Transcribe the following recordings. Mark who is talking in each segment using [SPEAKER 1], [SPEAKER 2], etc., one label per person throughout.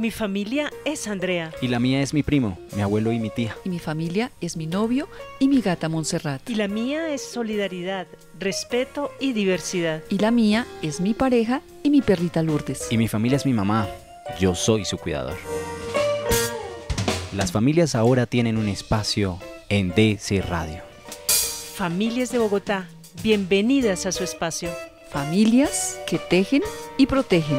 [SPEAKER 1] Mi familia es Andrea.
[SPEAKER 2] Y la mía es mi primo, mi abuelo y mi tía.
[SPEAKER 3] Y mi familia es mi novio y mi gata Montserrat.
[SPEAKER 1] Y la mía es solidaridad, respeto y diversidad.
[SPEAKER 3] Y la mía es mi pareja y mi perrita Lourdes.
[SPEAKER 2] Y mi familia es mi mamá. Yo soy su cuidador. Las familias ahora tienen un espacio en DC Radio.
[SPEAKER 1] Familias de Bogotá, bienvenidas a su espacio.
[SPEAKER 3] Familias que tejen y protegen.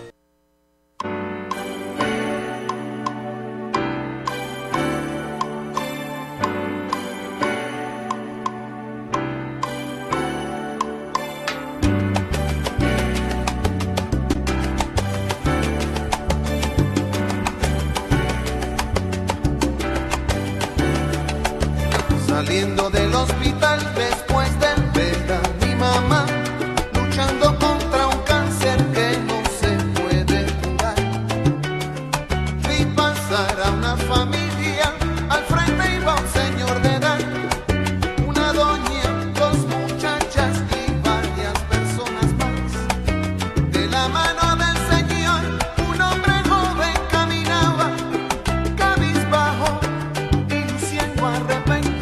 [SPEAKER 4] Saliendo del hospital después de ver a mi mamá luchando contra un cáncer que no se puede curar. Vi pasar a una familia, al frente iba un señor de edad, una doña, dos muchachas y varias personas más. De la mano del señor, un hombre joven caminaba, cabizbajo y luciendo arrepentido.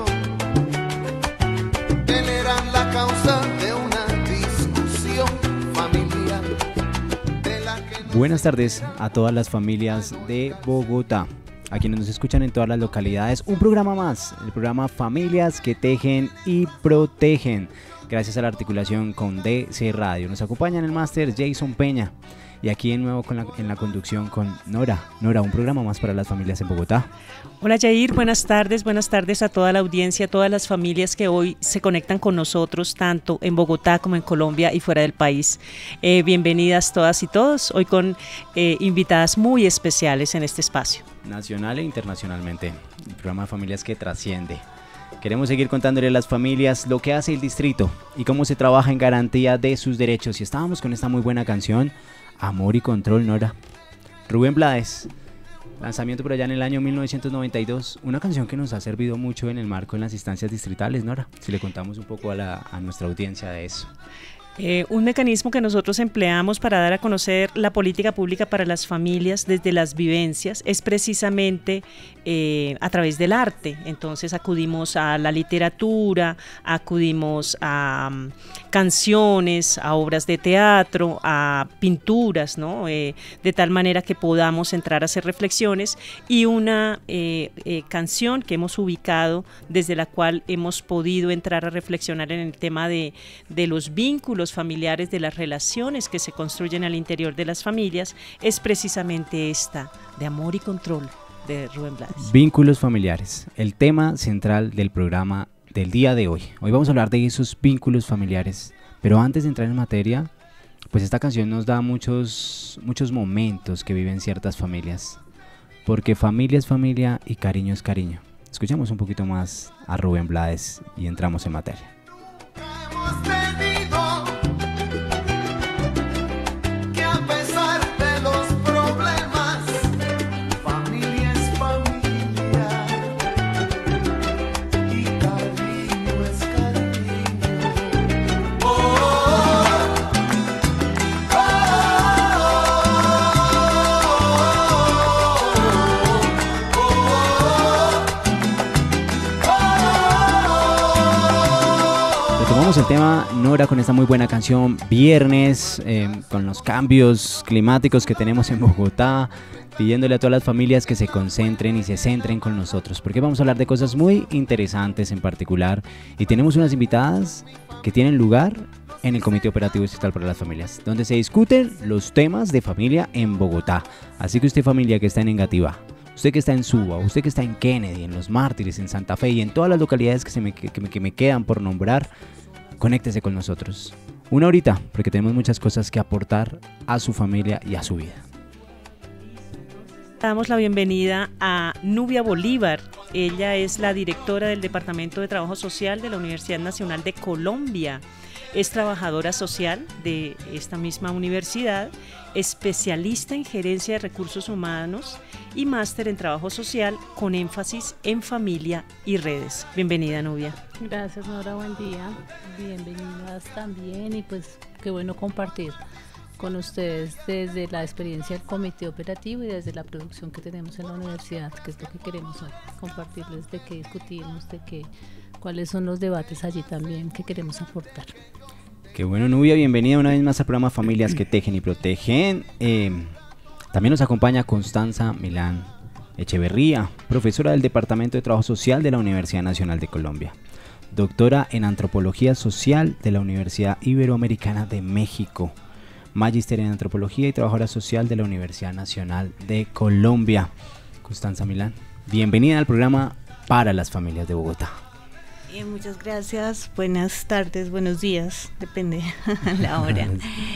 [SPEAKER 2] Buenas tardes a todas las familias de Bogotá, a quienes nos escuchan en todas las localidades. Un programa más, el programa Familias que Tejen y Protegen, gracias a la articulación con DC Radio. Nos acompaña en el máster Jason Peña y aquí de nuevo en la conducción con Nora. Nora, un programa más para las familias en Bogotá.
[SPEAKER 1] Hola Yair, buenas tardes a toda la audiencia, a todas las familias que hoy se conectan con nosotros, tanto en Bogotá como en Colombia y fuera del país. Bienvenidas todas y todos, hoy con invitadas muy especiales en este espacio.
[SPEAKER 2] Nacional e internacionalmente, el programa de familias que trasciende. Queremos seguir contándole a las familias lo que hace el distrito y cómo se trabaja en garantía de sus derechos. Y estábamos con esta muy buena canción, Amor y Control, Nora. Rubén Blades, lanzamiento por allá en el año 1992, una canción que nos ha servido mucho en el marco en las instancias distritales, Nora, si le contamos un poco a nuestra audiencia de eso.
[SPEAKER 1] Un mecanismo que nosotros empleamos para dar a conocer la política pública para las familias desde las vivencias es precisamente a través del arte. Entonces acudimos a la literatura, acudimos a canciones, a obras de teatro, a pinturas, ¿no? De tal manera que podamos entrar a hacer reflexiones, y una canción que hemos ubicado desde la cual hemos podido entrar a reflexionar en el tema de los vínculos familiares, de las relaciones que se construyen al interior de las familias, es precisamente esta, de Amor y Control, de Rubén Blades.
[SPEAKER 2] Vínculos familiares, el tema central del programa del día de hoy. Hoy vamos a hablar de esos vínculos familiares, pero antes de entrar en materia, pues esta canción nos da muchos momentos que viven ciertas familias, porque familia es familia y cariño es cariño. Escuchemos un poquito más a Rubén Blades y entramos en materia. Tomamos el tema, Nora, con esta muy buena canción, viernes, con los cambios climáticos que tenemos en Bogotá, pidiéndole a todas las familias que se concentren y se centren con nosotros, porque vamos a hablar de cosas muy interesantes en particular, y tenemos unas invitadas que tienen lugar en el Comité Operativo Distrital para las Familias, donde se discuten los temas de familia en Bogotá. Así que usted, familia que está en Engativá, usted que está en Suba, usted que está en Kennedy, en Los Mártires, en Santa Fe y en todas las localidades que me quedan por nombrar, conéctese con nosotros. Una horita, porque tenemos muchas cosas que aportar a su familia y a su vida.
[SPEAKER 1] Damos la bienvenida a Nubia Bolívar. Ella es la directora del Departamento de Trabajo Social de la Universidad Nacional de Colombia. Es trabajadora social de esta misma universidad, especialista en gerencia de recursos humanos y máster en trabajo social con énfasis en familia y redes. Bienvenida, Nubia.
[SPEAKER 5] Gracias, Nora, buen día. Bienvenidas también, y pues qué bueno compartir con ustedes desde la experiencia del comité operativo y desde la producción que tenemos en la universidad, que es lo que queremos hoy, compartirles de qué discutimos, cuáles son los debates allí también que queremos aportar.
[SPEAKER 2] Qué bueno, Nubia, bienvenida una vez más al programa Familias que Tejen y Protegen. También nos acompaña Constanza Milán Echeverría, profesora del Departamento de Trabajo Social de la Universidad Nacional de Colombia, doctora en Antropología Social de la Universidad Iberoamericana de México, magíster en Antropología y trabajadora social de la Universidad Nacional de Colombia. Constanza Milán, bienvenida al programa Para las Familias de Bogotá.
[SPEAKER 6] Muchas gracias, buenas tardes, buenos días, depende la hora.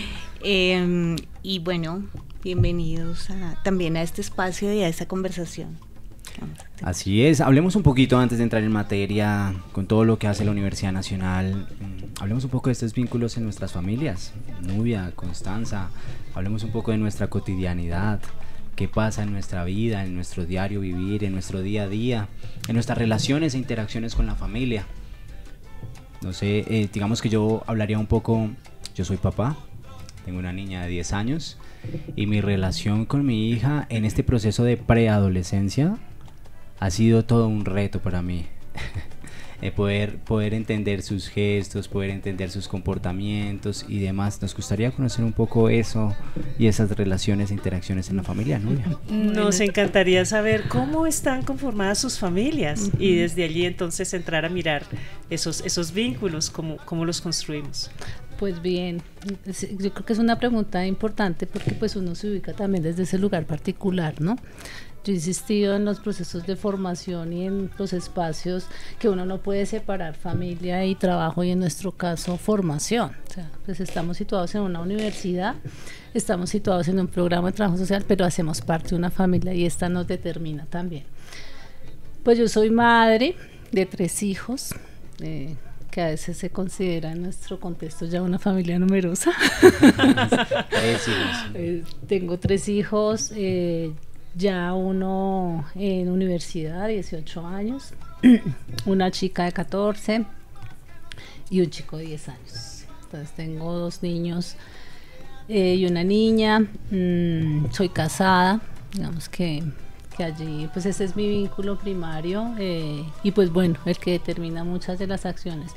[SPEAKER 6] Y bueno, bienvenidos también a este espacio y a esta conversación.
[SPEAKER 2] Así es, hablemos un poquito antes de entrar en materia con todo lo que hace la Universidad Nacional. Hablemos un poco de estos vínculos en nuestras familias. Nubia, Constanza, hablemos un poco de nuestra cotidianidad. Qué pasa en nuestra vida, en nuestro diario vivir, en nuestro día a día, en nuestras relaciones e interacciones con la familia. No sé, digamos que yo hablaría un poco, yo soy papá, tengo una niña de 10 años y mi relación con mi hija en este proceso de preadolescencia ha sido todo un reto para mí. Poder entender sus gestos, poder entender sus comportamientos y demás. Nos gustaría conocer un poco eso y esas relaciones e interacciones en la familia, ¿no?
[SPEAKER 1] Nos encantaría saber cómo están conformadas sus familias y desde allí entonces entrar a mirar esos vínculos, cómo los construimos.
[SPEAKER 5] Pues bien, yo creo que es una pregunta importante porque pues uno se ubica también desde ese lugar particular, ¿no? Yo he insistido en los procesos de formación y en los espacios que uno no puede separar familia y trabajo y en nuestro caso formación. O sea, pues estamos situados en una universidad, estamos situados en un programa de trabajo social, pero hacemos parte de una familia y esta nos determina también. Pues yo soy madre de 3 hijos, que a veces se considera en nuestro contexto ya una familia numerosa.
[SPEAKER 2] 3 hijos.
[SPEAKER 5] Tengo 3 hijos, ya uno en universidad, 18 años, una chica de 14 y un chico de 10 años. Entonces tengo 2 niños y una niña. Soy casada, digamos que allí pues ese es mi vínculo primario y pues bueno, el que determina muchas de las acciones.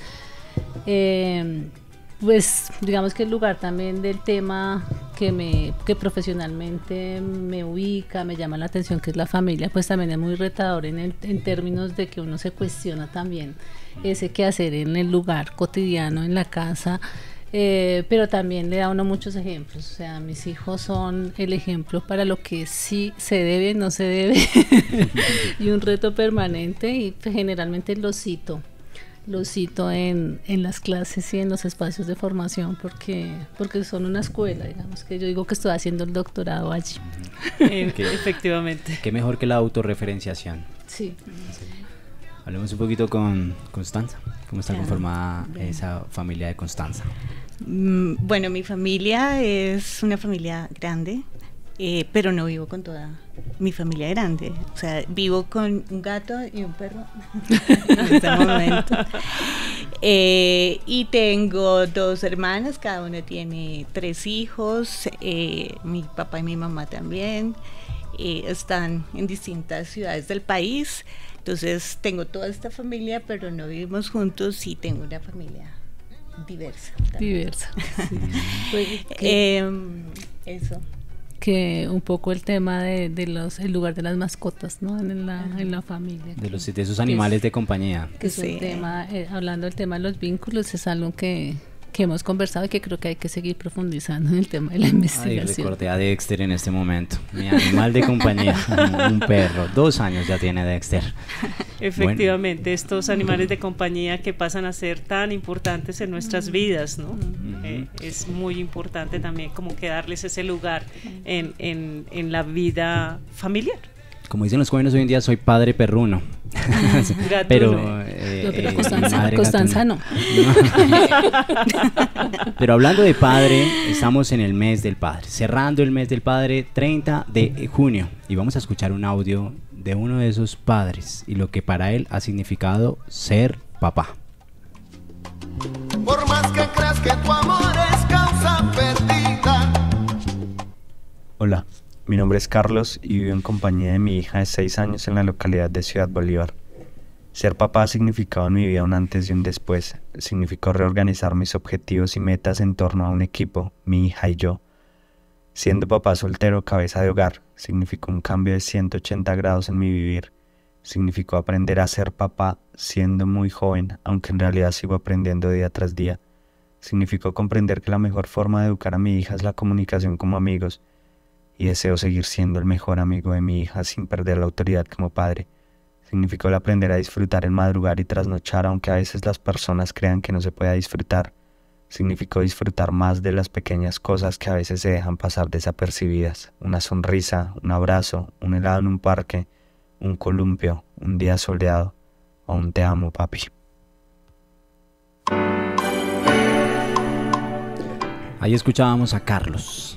[SPEAKER 5] Pues digamos que el lugar también del tema que profesionalmente me ubica, me llama la atención, que es la familia, pues también es muy retador en términos de que uno se cuestiona también ese quehacer en el lugar cotidiano, en la casa, pero también le da a uno muchos ejemplos. O sea, mis hijos son el ejemplo para lo que sí se debe, no se debe y un reto permanente, y generalmente los cito en las clases y en los espacios de formación porque son una escuela, digamos que yo digo que estoy haciendo el doctorado allí.
[SPEAKER 1] Efectivamente.
[SPEAKER 2] Qué mejor que la autorreferenciación.
[SPEAKER 5] Sí.
[SPEAKER 2] Hablemos un poquito con Constanza. ¿Cómo está conformada esa familia de Constanza?
[SPEAKER 6] Bueno, mi familia es una familia grande, pero no vivo con toda mi familia grande. O sea, vivo con un gato y un perro en este momento. Y tengo 2 hermanas, cada una tiene 3 hijos. Mi papá y mi mamá también. Están en distintas ciudades del país. Entonces tengo toda esta familia, pero no vivimos juntos, y tengo una familia diversa.
[SPEAKER 5] Diversa. Sí. Pues,
[SPEAKER 6] eso.
[SPEAKER 5] Que un poco el tema de el lugar de las mascotas, ¿no? En la familia.
[SPEAKER 2] De esos animales de compañía.
[SPEAKER 5] Que es un tema, hablando del tema de los vínculos, es algo que hemos conversado y que creo que hay que seguir profundizando en el tema de la investigación.
[SPEAKER 2] Ay, recordé a Dexter en este momento, mi animal de compañía, un perro, 2 años ya tiene Dexter.
[SPEAKER 1] Efectivamente, bueno, estos animales de compañía que pasan a ser tan importantes en nuestras vidas, ¿no? Es muy importante también como que darles ese lugar en la vida familiar.
[SPEAKER 2] Como dicen los jóvenes hoy en día, soy padre perruno. Pero
[SPEAKER 5] Constanza no.
[SPEAKER 2] Pero hablando de padre, estamos en el mes del padre, cerrando el mes del padre, 30 de junio, y vamos a escuchar un audio de uno de esos padres y lo que para él ha significado ser papá.
[SPEAKER 4] Por más que creas que tu amor es causa perdida,
[SPEAKER 7] Hola, mi nombre es Carlos y vivo en compañía de mi hija de 6 años en la localidad de Ciudad Bolívar. Ser papá ha significado en mi vida un antes y un después. Significó reorganizar mis objetivos y metas en torno a un equipo, mi hija y yo. Siendo papá soltero, cabeza de hogar, significó un cambio de 180 grados en mi vivir. Significó aprender a ser papá siendo muy joven, aunque en realidad sigo aprendiendo día tras día. Significó comprender que la mejor forma de educar a mi hija es la comunicación como amigos, y deseo seguir siendo el mejor amigo de mi hija sin perder la autoridad como padre. Significó el aprender a disfrutar el madrugar y trasnochar, aunque a veces las personas crean que no se pueda disfrutar. Significó disfrutar más de las pequeñas cosas que a veces se dejan pasar desapercibidas. Una sonrisa, un abrazo, un helado en un parque, un columpio, un día soleado o un te amo, papi.
[SPEAKER 2] Ahí escuchábamos a Carlos,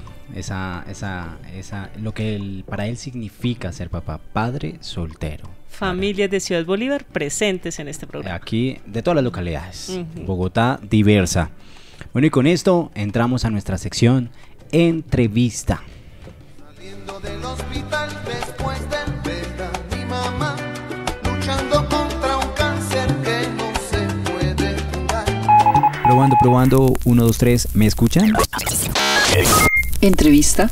[SPEAKER 2] lo que para él significa ser papá, padre soltero.
[SPEAKER 1] Familias de Ciudad Bolívar presentes en este programa.
[SPEAKER 2] Aquí de todas las localidades, Bogotá diversa. Bueno, y con esto entramos a nuestra sección Entrevista.
[SPEAKER 4] Saliendo del hospital después de ver a mi mamá luchando contra un cáncer que no se puede curar.
[SPEAKER 2] Probando, 1, 2, 3, ¿me escuchan?
[SPEAKER 3] Entrevista.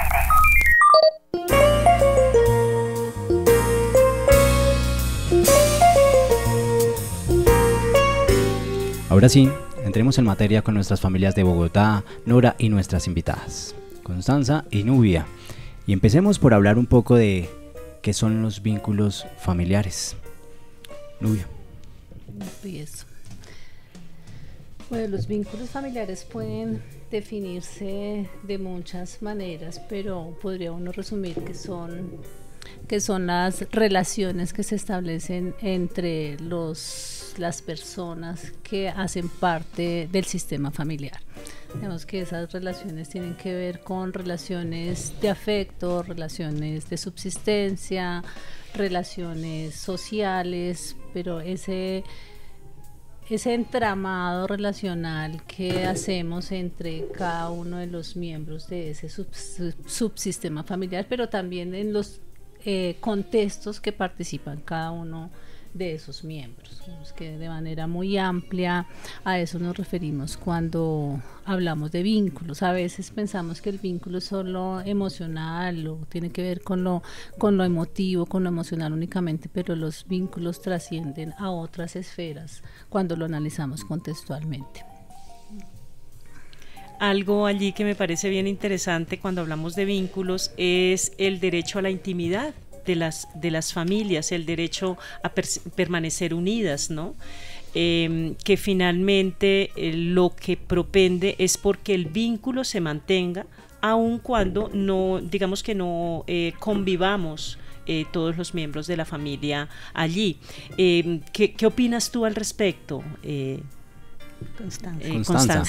[SPEAKER 2] Ahora sí, entremos en materia con nuestras familias de Bogotá, Nora y nuestras invitadas, Constanza y Nubia. Y empecemos por hablar un poco de qué son los vínculos familiares. Nubia.
[SPEAKER 5] Empiezo. Bueno, los vínculos familiares pueden definirse de muchas maneras, pero podría uno resumir que son las relaciones que se establecen entre las personas que hacen parte del sistema familiar. Digamos que esas relaciones tienen que ver con relaciones de afecto, relaciones de subsistencia, relaciones sociales, pero ese entramado relacional que hacemos entre cada uno de los miembros de ese subsistema familiar, pero también en los contextos que participan cada uno de esos miembros. Que de manera muy amplia a eso nos referimos cuando hablamos de vínculos. A veces pensamos que el vínculo es solo emocional o tiene que ver con lo emotivo, con lo emocional únicamente, pero los vínculos trascienden a otras esferas cuando lo analizamos contextualmente.
[SPEAKER 1] Algo allí que me parece bien interesante cuando hablamos de vínculos es el derecho a la intimidad de las familias, el derecho a permanecer unidas, ¿no? Que finalmente lo que propende es porque el vínculo se mantenga, aun cuando no, digamos que no convivamos todos los miembros de la familia allí. ¿Qué opinas tú al respecto, Constanza?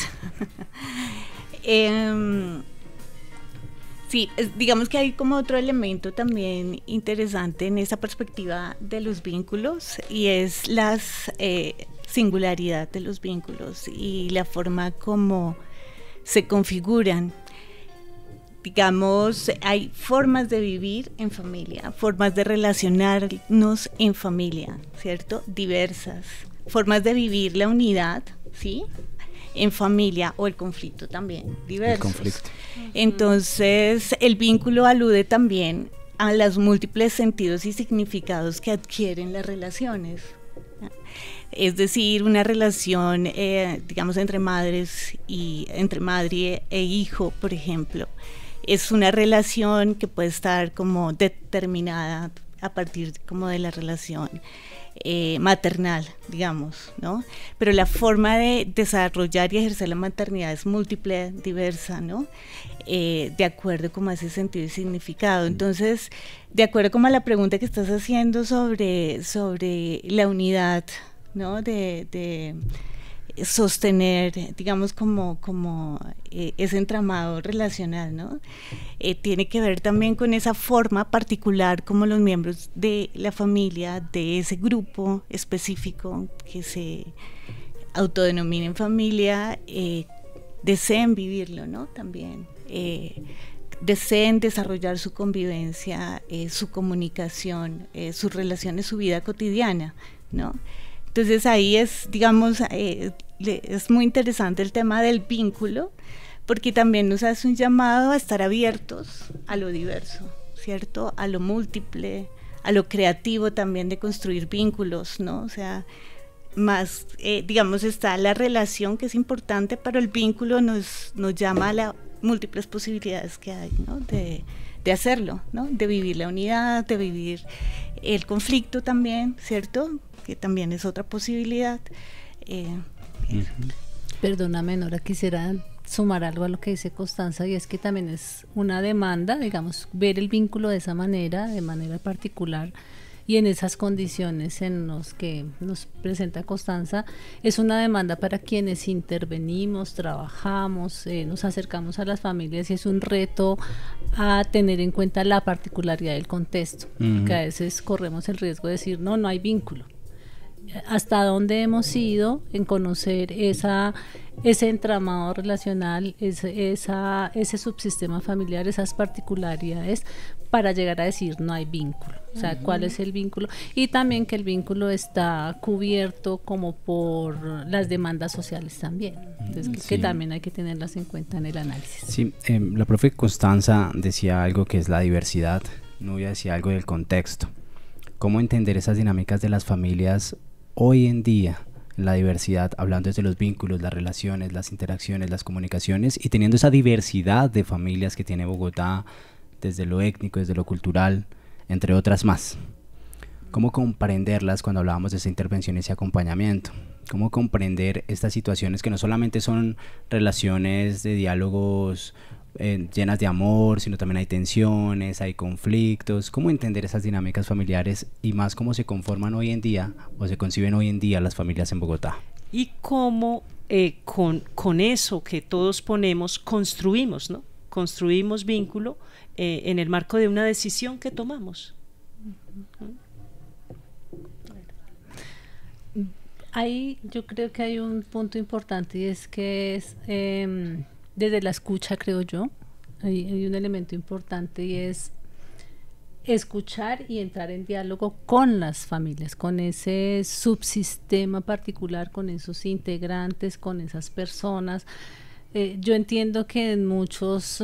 [SPEAKER 6] Sí, digamos que hay como otro elemento también interesante en esa perspectiva de los vínculos, y es la singularidad de los vínculos y la forma como se configuran. Digamos, hay formas de vivir en familia, formas de relacionarnos en familia, ¿cierto? Diversas. Formas de vivir la unidad, ¿sí?, en familia, o el conflicto también, diversos.
[SPEAKER 2] El conflicto.
[SPEAKER 6] Entonces, el vínculo alude también a los múltiples sentidos y significados que adquieren las relaciones. Es decir, una relación, digamos, entre madre e hijo, por ejemplo, es una relación que puede estar como determinada a partir como de la relación maternal, digamos, ¿no? Pero la forma de desarrollar y ejercer la maternidad es múltiple, diversa, ¿no? De acuerdo como a ese sentido y significado. Entonces, de acuerdo como a la pregunta que estás haciendo sobre la unidad, ¿no? De sostener, digamos, como ese entramado relacional, ¿no? Tiene que ver también con esa forma particular como los miembros de la familia, de ese grupo específico que se autodenominen familia, deseen vivirlo, ¿no? También deseen desarrollar su convivencia, su comunicación, sus relaciones, su vida cotidiana, ¿no? Entonces ahí es, digamos, es muy interesante el tema del vínculo, porque también nos hace un llamado a estar abiertos a lo diverso, ¿cierto? A lo múltiple, a lo creativo también de construir vínculos, ¿no? O sea, más, digamos, está la relación que es importante, pero el vínculo nos llama a las múltiples posibilidades que hay, ¿no? De hacerlo, ¿no? De vivir la unidad, de vivir el conflicto también, ¿cierto? Que también es otra posibilidad.
[SPEAKER 5] Perdóname, Nora, quisiera sumar algo a lo que dice Constanza, y es que también es una demanda, digamos, ver el vínculo de esa manera, de manera particular, y en esas condiciones en las que nos presenta Constanza, es una demanda para quienes intervenimos, trabajamos, nos acercamos a las familias, y es un reto a tener en cuenta la particularidad del contexto, porque a veces corremos el riesgo de decir, no hay vínculo. Hasta dónde hemos ido en conocer ese entramado relacional, ese subsistema familiar, esas particularidades, para llegar a decir no hay vínculo. O sea, ¿cuál es el vínculo? Y también que el vínculo está cubierto como por las demandas sociales también. Entonces, que también hay que tenerlas en cuenta en el análisis.
[SPEAKER 2] Sí, la profe Constanza decía algo que es la diversidad, Nubia decía algo del contexto. ¿Cómo entender esas dinámicas de las familias hoy en día, la diversidad, hablando desde los vínculos, las relaciones, las interacciones, las comunicaciones, y teniendo esa diversidad de familias que tiene Bogotá, desde lo étnico, desde lo cultural, entre otras más? ¿Cómo comprenderlas cuando hablábamos de esa intervención y ese acompañamiento? ¿Cómo comprender estas situaciones que no solamente son relaciones de diálogos llenas de amor, sino también hay tensiones, hay conflictos? ¿Cómo entender esas dinámicas familiares y más cómo se conforman hoy en día o se conciben hoy en día las familias en Bogotá?
[SPEAKER 1] Y cómo con eso que todos ponemos construimos, ¿no? Construimos vínculo en el marco de una decisión que tomamos.
[SPEAKER 5] Ahí yo creo que hay un punto importante, y es que es desde la escucha, creo yo, hay un elemento importante, y es escuchar y entrar en diálogo con las familias, con ese subsistema particular, con esos integrantes, con esas personas. Yo entiendo que en muchos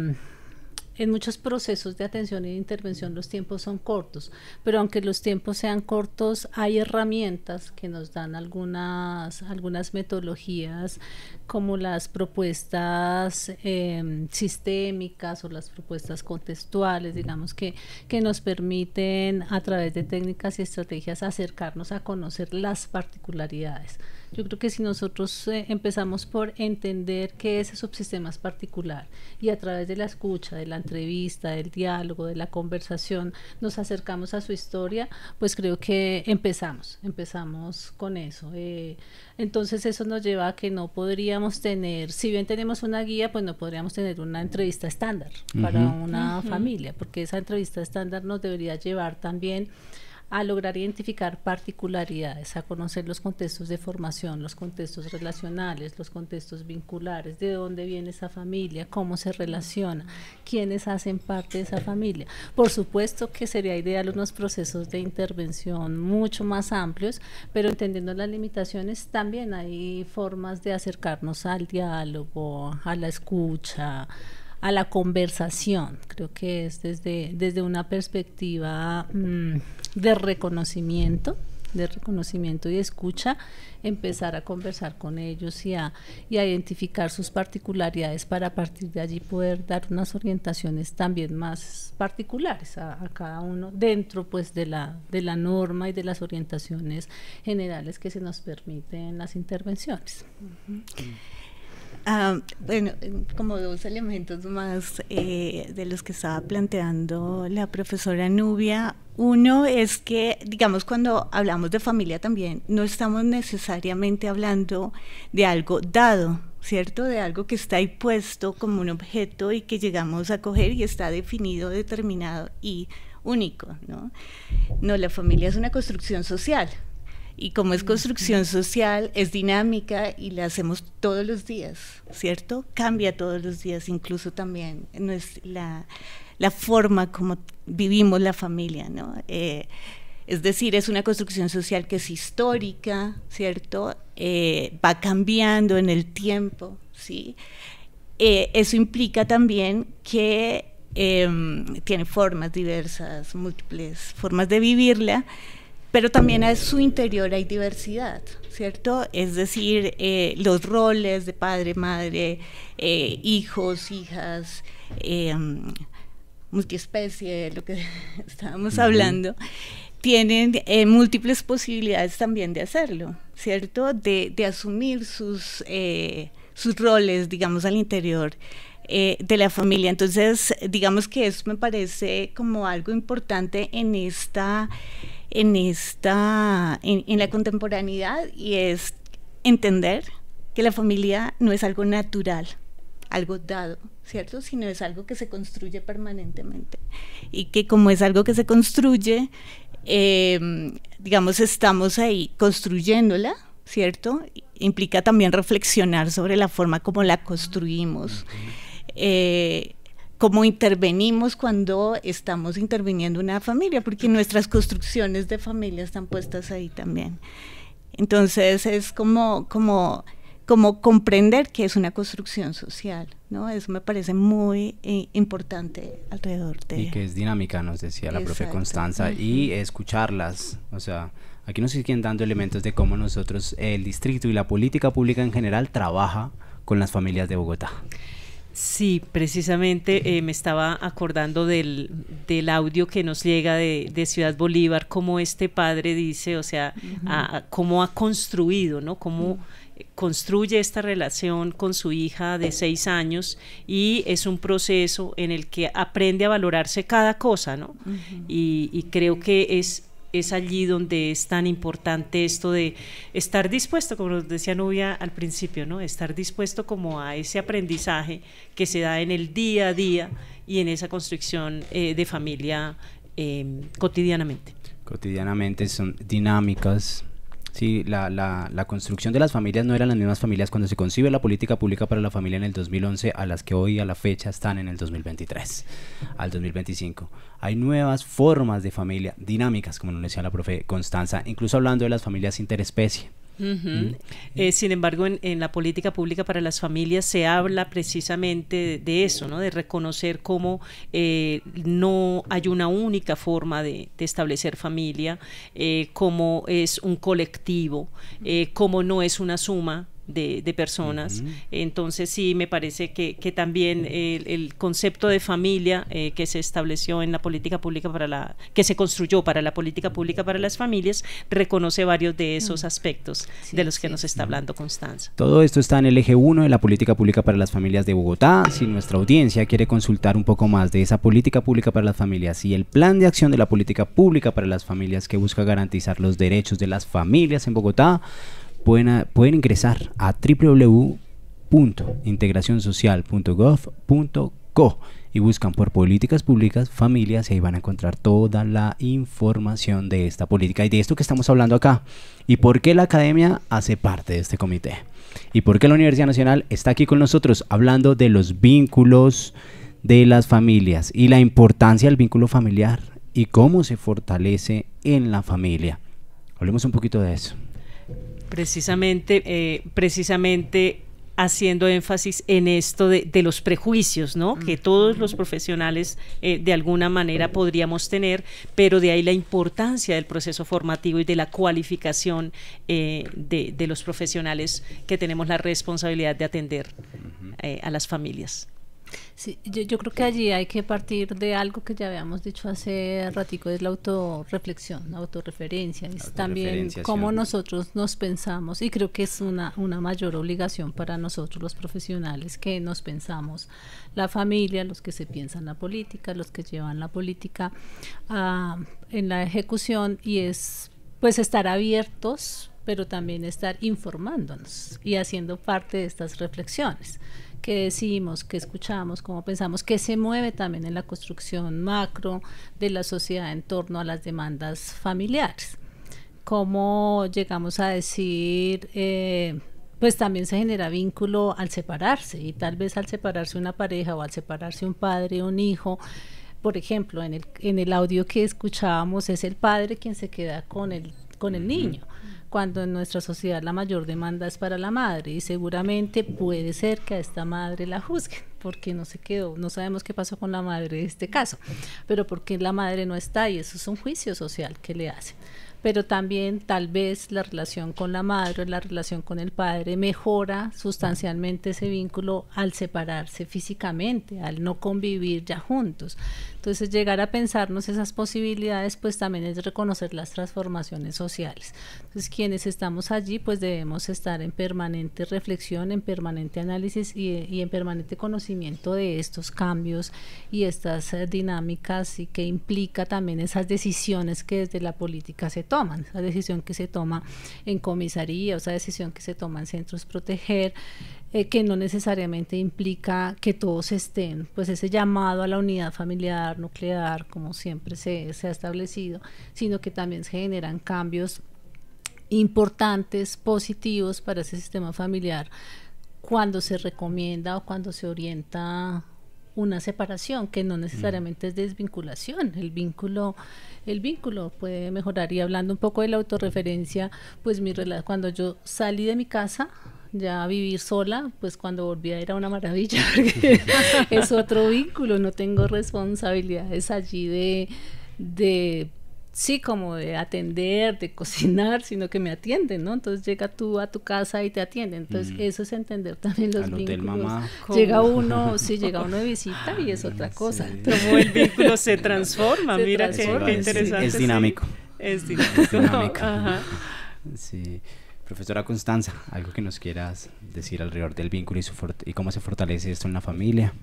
[SPEAKER 5] procesos de atención y de intervención los tiempos son cortos, pero aunque los tiempos sean cortos, hay herramientas que nos dan algunas metodologías, como las propuestas sistémicas o las propuestas contextuales, digamos, que nos permiten a través de técnicas y estrategias acercarnos a conocer las particularidades. Yo creo que si nosotros empezamos por entender que ese subsistema es particular, y a través de la escucha, de la entrevista, del diálogo, de la conversación, nos acercamos a su historia, pues creo que empezamos con eso. Entonces eso nos lleva a que no podríamos tener, si bien tenemos una guía, pues no podríamos tener una entrevista estándar para una familia, porque esa entrevista estándar nos debería llevar también a lograr identificar particularidades, a conocer los contextos de formación, los contextos relacionales, los contextos vinculares, de dónde viene esa familia, cómo se relaciona, quiénes hacen parte de esa familia. Por supuesto que sería ideal unos procesos de intervención mucho más amplios, pero entendiendo las limitaciones, también hay formas de acercarnos al diálogo, a la escucha, a la conversación. Creo que es desde una perspectiva de reconocimiento y escucha, empezar a conversar con ellos y a identificar sus particularidades, para a partir de allí poder dar unas orientaciones también más particulares a cada uno, dentro pues de la norma y de las orientaciones generales que se nos permiten las intervenciones.
[SPEAKER 6] Bueno, como dos elementos más de los que estaba planteando la profesora Nubia. Uno es que, digamos, cuando hablamos de familia también no estamos necesariamente hablando de algo dado, ¿cierto? De algo que está ahí puesto como un objeto y que llegamos a coger y está definido, determinado y único, ¿no? No, la familia es una construcción social. Y como es construcción social, es dinámica y la hacemos todos los días, ¿cierto? Cambia todos los días, incluso también la forma como vivimos la familia, ¿no? Es decir, es una construcción social que es histórica, ¿cierto? Va cambiando en el tiempo, ¿sí? Eso implica también que tiene formas diversas, múltiples formas de vivirla, pero también a su interior hay diversidad, ¿cierto? Es decir, los roles de padre, madre, hijos, hijas, multiespecie, lo que estábamos hablando, tienen múltiples posibilidades también de hacerlo, ¿cierto? De asumir sus roles, digamos, al interior de la familia. Entonces, digamos que eso me parece como algo importante en la contemporaneidad, y es entender que la familia no es algo natural, algo dado, ¿cierto? Sino es algo que se construye permanentemente, y que como es algo que se construye, digamos, estamos ahí construyéndola, ¿cierto? Implica también reflexionar sobre la forma como la construimos, cómo intervenimos cuando estamos interviniendo en una familia, porque nuestras construcciones de familia están puestas ahí también. Entonces es como comprender que es una construcción social, ¿no? Eso me parece muy importante alrededor de...
[SPEAKER 2] Y que es dinámica, nos decía la profe Constanza, y escucharlas, o sea, aquí nos siguen dando elementos de cómo nosotros, el distrito y la política pública en general, trabaja con las familias de Bogotá.
[SPEAKER 1] Sí, precisamente me estaba acordando del audio que nos llega de Ciudad Bolívar, cómo este padre dice, o sea, cómo ha construido, ¿no? Cómo construye esta relación con su hija de 6 años, y es un proceso en el que aprende a valorarse cada cosa, ¿no? Y creo que es allí donde es tan importante esto de estar dispuesto, como nos decía Nubia al principio, ¿no? Estar dispuesto como a ese aprendizaje que se da en el día a día y en esa construcción de familia cotidianamente.
[SPEAKER 2] Cotidianamente son dinámicas. Sí, la construcción de las familias no eran las mismas familias cuando se concibe la política pública para la familia en el 2011 a las que hoy a la fecha están en el 2023 al 2025. Hay nuevas formas de familia, dinámicas, como nos decía la profe Constanza, incluso hablando de las familias interespecie.
[SPEAKER 1] Sin embargo, en la política pública para las familias se habla precisamente de eso, ¿no? De reconocer cómo no hay una única forma de establecer familia, cómo es un colectivo, cómo no es una suma de personas. Entonces sí, me parece que también el concepto de familia que se estableció en la política pública que se construyó para la política pública para las familias, reconoce varios de esos aspectos de los que nos está hablando Constanza.
[SPEAKER 2] Todo esto está en el eje 1 de la política pública para las familias de Bogotá. Si nuestra audiencia quiere consultar un poco más de esa política pública para las familias y el plan de acción de la política pública para las familias que busca garantizar los derechos de las familias en Bogotá, pueden ingresar a www.integracionsocial.gov.co y buscan por políticas públicas familias, y ahí van a encontrar toda la información de esta política y de esto que estamos hablando acá, y por qué la academia hace parte de este comité, y por qué la Universidad Nacional está aquí con nosotros hablando de los vínculos de las familias y la importancia del vínculo familiar y cómo se fortalece en la familia. Hablemos un poquito de eso.
[SPEAKER 1] Precisamente haciendo énfasis en esto de los prejuicios, ¿no? Que todos los profesionales de alguna manera podríamos tener, pero de ahí la importancia del proceso formativo y de la cualificación de los profesionales que tenemos la responsabilidad de atender a las familias.
[SPEAKER 5] Sí, yo creo que allí hay que partir de algo que ya habíamos dicho hace ratico, es la autorreflexión, la autorreferencia, es también cómo nosotros nos pensamos, y creo que es una mayor obligación para nosotros los profesionales que nos pensamos la familia, los que se piensan la política, los que llevan la política en la ejecución, y es pues estar abiertos, pero también estar informándonos y haciendo parte de estas reflexiones. Qué decimos, qué escuchamos, cómo pensamos, qué se mueve también en la construcción macro de la sociedad en torno a las demandas familiares. cómo llegamos a decir, pues también se genera vínculo al separarse, y tal vez al separarse una pareja o al separarse un padre o un hijo. Por ejemplo, en el audio que escuchábamos, es el padre quien se queda con el niño, cuando en nuestra sociedad la mayor demanda es para la madre, y seguramente puede ser que a esta madre la juzguen porque no se quedó, no sabemos qué pasó con la madre de este caso, pero porque la madre no está, y eso es un juicio social que le hacen. Pero también tal vez la relación con la madre o la relación con el padre mejora sustancialmente ese vínculo al separarse físicamente, al no convivir ya juntos. Entonces, llegar a pensarnos esas posibilidades, pues también es reconocer las transformaciones sociales. Entonces, quienes estamos allí, pues debemos estar en permanente reflexión, en permanente análisis y en permanente conocimiento de estos cambios y estas dinámicas, y que implica también esas decisiones que desde la política se toman, esa decisión que se toma en comisaría, o esa decisión que se toma en centros proteger, que no necesariamente implica que todos estén, pues ese llamado a la unidad familiar, nuclear, como siempre se ha establecido, sino que también se generan cambios importantes, positivos para ese sistema familiar cuando se recomienda o cuando se orienta una separación, que no necesariamente es desvinculación. El vínculo puede mejorar. Y hablando un poco de la autorreferencia, pues cuando yo salí de mi casa, ya vivir sola, pues cuando volvía era una maravilla, porque es otro vínculo, no tengo responsabilidades allí de sí, como de atender, de cocinar, sino que me atienden, ¿no? Entonces llega tú a tu casa y te atienden. Entonces eso es entender también los vínculos. Hotel, mamá. Llega uno de visita y es otra cosa.
[SPEAKER 1] Sí. Como el vínculo se transforma, mira qué interesante.
[SPEAKER 2] Es dinámico.
[SPEAKER 1] Es dinámico.
[SPEAKER 2] Ajá. Sí. Profesora Constanza, algo que nos quieras decir alrededor del vínculo y cómo se fortalece esto en la familia.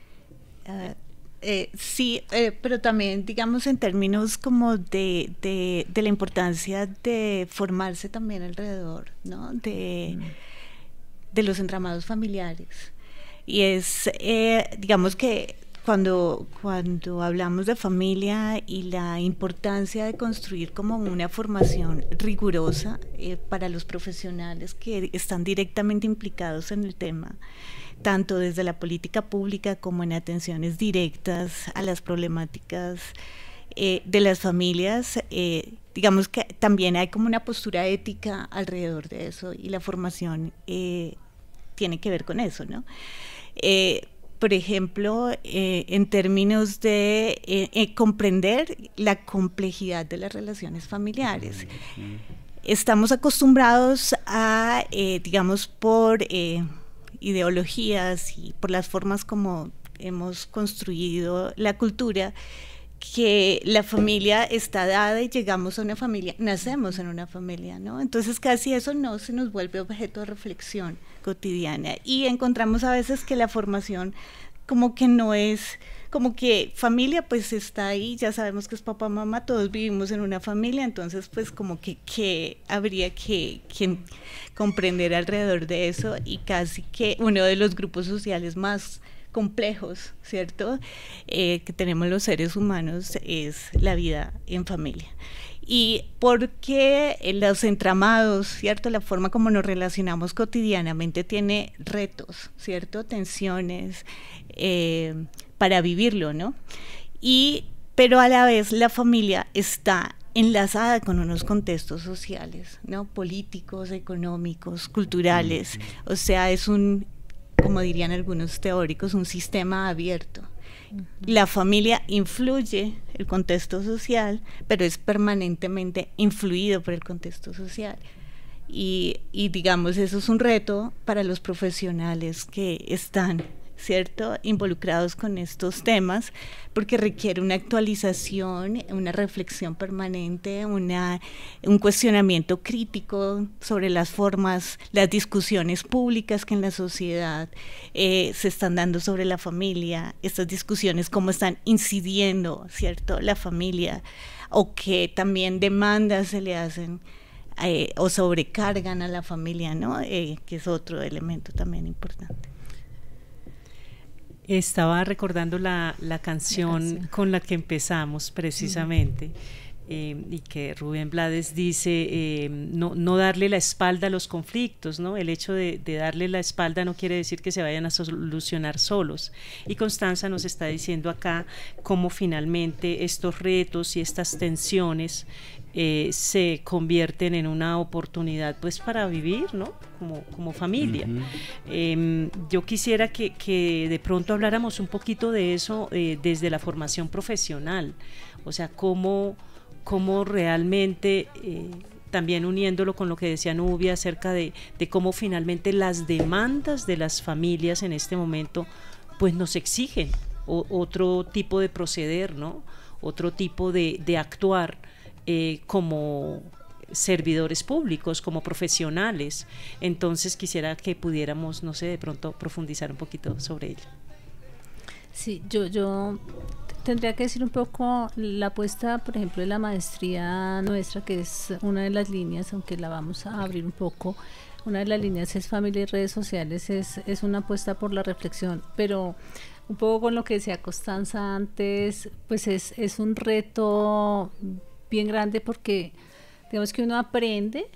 [SPEAKER 6] Sí, pero también, digamos, en términos como de la importancia de formarse también alrededor, ¿no? De los entramados familiares. Y es, digamos que cuando hablamos de familia y la importancia de construir como una formación rigurosa para los profesionales que están directamente implicados en el tema, tanto desde la política pública como en atenciones directas a las problemáticas de las familias, digamos que también hay como una postura ética alrededor de eso, y la formación tiene que ver con eso, ¿no? Por ejemplo, en términos de comprender la complejidad de las relaciones familiares. Estamos acostumbrados a, digamos, por ideologías y por las formas como hemos construido la cultura, que la familia está dada y llegamos a una familia, nacemos en una familia, ¿no? Entonces casi eso no se nos vuelve objeto de reflexión cotidiana, y encontramos a veces que la formación como que no es, como que familia pues está ahí, ya sabemos que es papá, mamá, todos vivimos en una familia, entonces pues como que habría que comprender alrededor de eso, y casi que uno de los grupos sociales más complejos, ¿cierto?, que tenemos los seres humanos es la vida en familia. Y porque los entramados, ¿cierto?, la forma como nos relacionamos cotidianamente tiene retos, ¿cierto?, tensiones para vivirlo, ¿no? Pero a la vez la familia está enlazada con unos contextos sociales, ¿no?, políticos, económicos, culturales, o sea, es como dirían algunos teóricos, un sistema abierto. La familia influye el contexto social, pero es permanentemente influido por el contexto social. Y digamos, eso es un reto para los profesionales que están, ¿cierto?, involucrados con estos temas, porque requiere una actualización, una reflexión permanente, un cuestionamiento crítico sobre las formas, las discusiones públicas que en la sociedad se están dando sobre la familia, estas discusiones cómo están incidiendo, ¿cierto?, la familia, o qué también demandas se le hacen o sobrecargan a la familia, ¿no?, que es otro elemento también importante.
[SPEAKER 1] Estaba recordando la canción con la que empezamos precisamente, y que Rubén Blades dice no darle la espalda a los conflictos, ¿no? El hecho de darle la espalda no quiere decir que se vayan a solucionar solos. Y Constanza nos está diciendo acá cómo finalmente estos retos y estas tensiones se convierten en una oportunidad pues para vivir, ¿no? Como familia. Yo quisiera que de pronto habláramos un poquito de eso desde la formación profesional, o sea, cómo realmente, también uniéndolo con lo que decía Nubia acerca de cómo finalmente las demandas de las familias en este momento pues nos exigen otro tipo de proceder, ¿no? Otro tipo de actuar como servidores públicos, como profesionales. Entonces quisiera que pudiéramos, no sé, de pronto profundizar un poquito sobre ello.
[SPEAKER 5] Sí, yo tendría que decir un poco la apuesta, por ejemplo, de la maestría nuestra, que es una de las líneas, aunque la vamos a abrir un poco. Una de las líneas es familia y redes sociales, es una apuesta por la reflexión, pero un poco con lo que decía Constanza antes, pues es un reto bien grande, porque digamos que uno aprende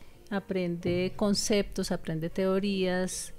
[SPEAKER 5] conceptos, aprende teorías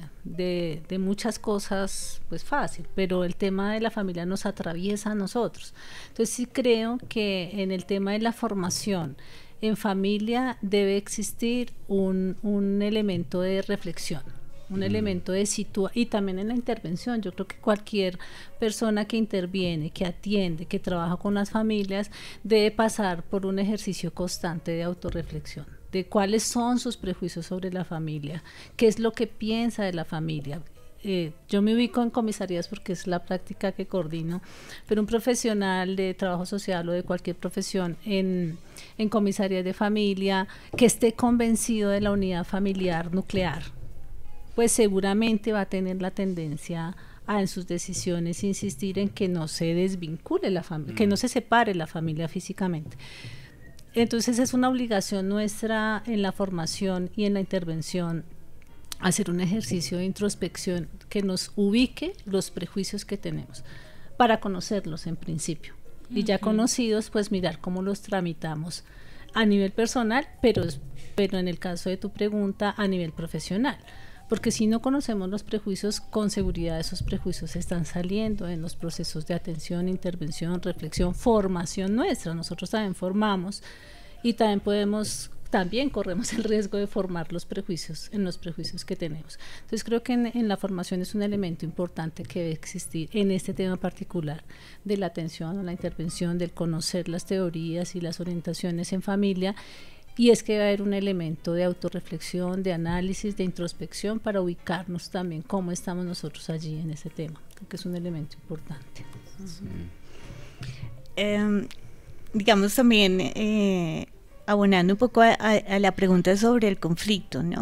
[SPEAKER 5] de muchas cosas, pues fácil, pero el tema de la familia nos atraviesa a nosotros. Entonces sí creo que en el tema de la formación en familia debe existir un elemento de reflexión, un elemento de y también en la intervención. Yo creo que cualquier persona que interviene, que atiende, que trabaja con las familias, debe pasar por un ejercicio constante de autorreflexión, de cuáles son sus prejuicios sobre la familia, qué es lo que piensa de la familia. Yo me ubico en comisarías porque es la práctica que coordino, pero un profesional de trabajo social o de cualquier profesión en comisarías de familia que esté convencido de la unidad familiar nuclear, pues seguramente va a tener la tendencia a en sus decisiones insistir en que no se desvincule la familia, que no se separe la familia físicamente. Entonces es una obligación nuestra en la formación y en la intervención hacer un ejercicio de introspección que nos ubique los prejuicios que tenemos para conocerlos en principio, y ya conocidos pues mirar cómo los tramitamos a nivel personal, pero en el caso de tu pregunta a nivel profesional, porque si no conocemos los prejuicios, con seguridad esos prejuicios están saliendo en los procesos de atención, intervención, reflexión, formación nuestra. Nosotros también formamos y también corremos el riesgo de formar los prejuicios que tenemos. Entonces creo que en la formación es un elemento importante que debe existir en este tema particular de la atención o la intervención, del conocer las teorías y las orientaciones en familia. Y es que va a haber un elemento de autorreflexión, de análisis, de introspección para ubicarnos también cómo estamos nosotros allí en ese tema. Creo que es un elemento importante.
[SPEAKER 6] Digamos también, abonando un poco a la pregunta sobre el conflicto, ¿no?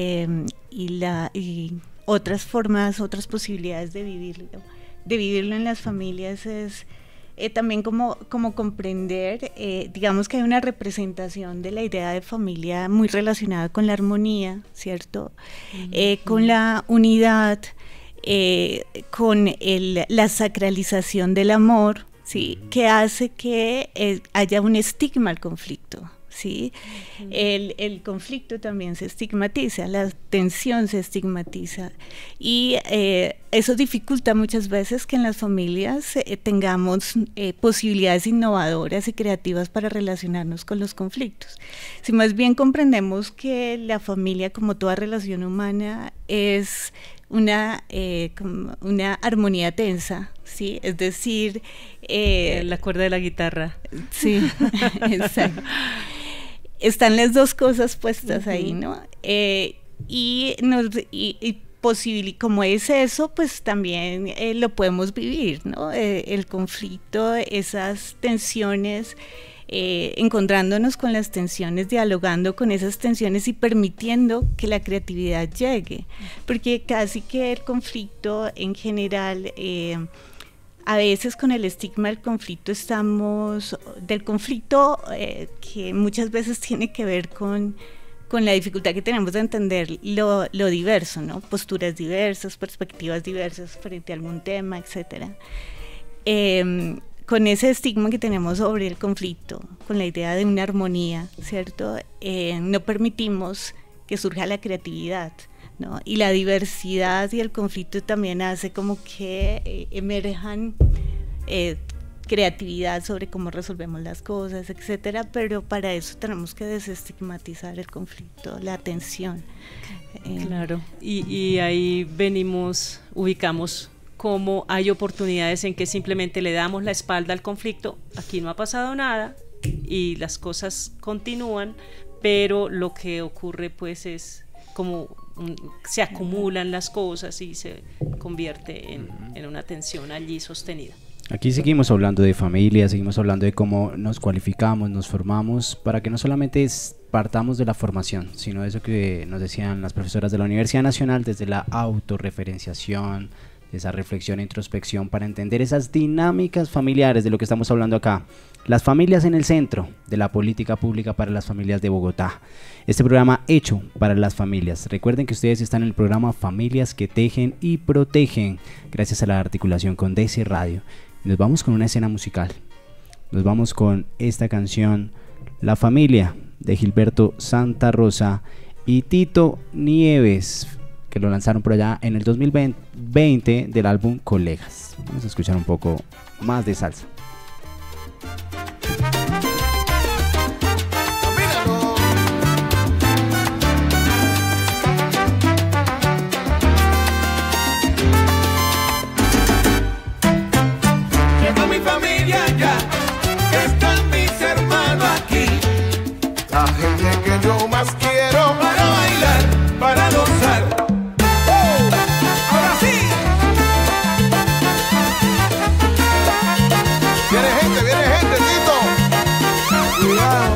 [SPEAKER 6] Y otras formas, otras posibilidades de vivirlo en las familias es... también como comprender, digamos que hay una representación de la idea de familia muy relacionada con la armonía, ¿cierto? Con la unidad, con la sacralización del amor, ¿sí? Que hace que haya un estigma al conflicto, ¿sí? El conflicto también se estigmatiza, la tensión se estigmatiza, y eso dificulta muchas veces que en las familias tengamos posibilidades innovadoras y creativas para relacionarnos con los conflictos. Si más bien comprendemos que la familia, como toda relación humana, es una armonía tensa, ¿sí? Es decir...
[SPEAKER 1] la cuerda de la guitarra.
[SPEAKER 6] Sí, exacto. Están las dos cosas puestas ahí, ¿no? Como es eso, pues también lo podemos vivir, ¿no? El conflicto, esas tensiones, encontrándonos con las tensiones, dialogando con esas tensiones y permitiendo que la creatividad llegue, porque casi que el conflicto en general... a veces con el estigma del conflicto que muchas veces tiene que ver con la dificultad que tenemos de entender lo diverso, ¿no? Posturas diversas, perspectivas diversas frente a algún tema, etcétera. con ese estigma que tenemos sobre el conflicto, con la idea de una armonía, ¿cierto? No permitimos que surja la creatividad, ¿no? Y la diversidad y el conflicto también hace como que emerjan creatividad sobre cómo resolvemos las cosas, etcétera, pero para eso tenemos que desestigmatizar el conflicto, la tensión.
[SPEAKER 1] Claro, y ahí ubicamos cómo hay oportunidades en que simplemente le damos la espalda al conflicto, aquí no ha pasado nada y las cosas continúan, pero lo que ocurre pues es como se acumulan las cosas y se convierte en una tensión allí sostenida.
[SPEAKER 2] Aquí seguimos hablando de familia, seguimos hablando de cómo nos cualificamos, nos formamos, para que no solamente partamos de la formación, sino de eso que nos decían las profesoras de la Universidad Nacional, desde la autorreferenciación, esa reflexión e introspección para entender esas dinámicas familiares de lo que estamos hablando acá. Las familias en el centro de la política pública para las familias de Bogotá. Este programa hecho para las familias. Recuerden que ustedes están en el programa Familias que Tejen y Protegen, gracias a la articulación con DC Radio. Nos vamos con una escena musical. Nos vamos con esta canción, La Familia, de Gilberto Santa Rosa y Tito Nieves, que lo lanzaron por allá en el 2020 del álbum Colegas. Vamos a escuchar un poco más de salsa.
[SPEAKER 8] Llegó mi familia ya, están mis hermanos aquí, la gente que yo más quiero para bailar, para gozar. Ahora sí. Viene gente, Tito. Cuidado.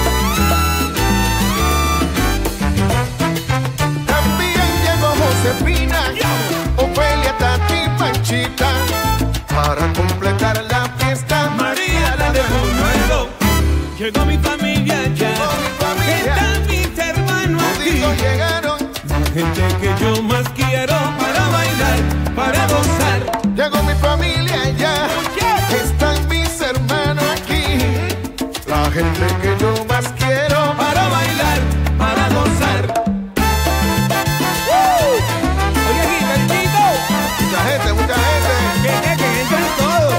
[SPEAKER 8] También llegó Josefina, Ofelia, Tati, Panchita, para completar la fiesta. María, la de Buñuelo. Llegó mi familia ya, están mis hermanos aquí, llegaron la gente que yo más quiero para bailar, para gozar. Llegó mi familia ya, están mis hermanos aquí, la gente que yo más quiero para bailar, para gozar. Oye, Gilbertito, mucha gente, que entran todos.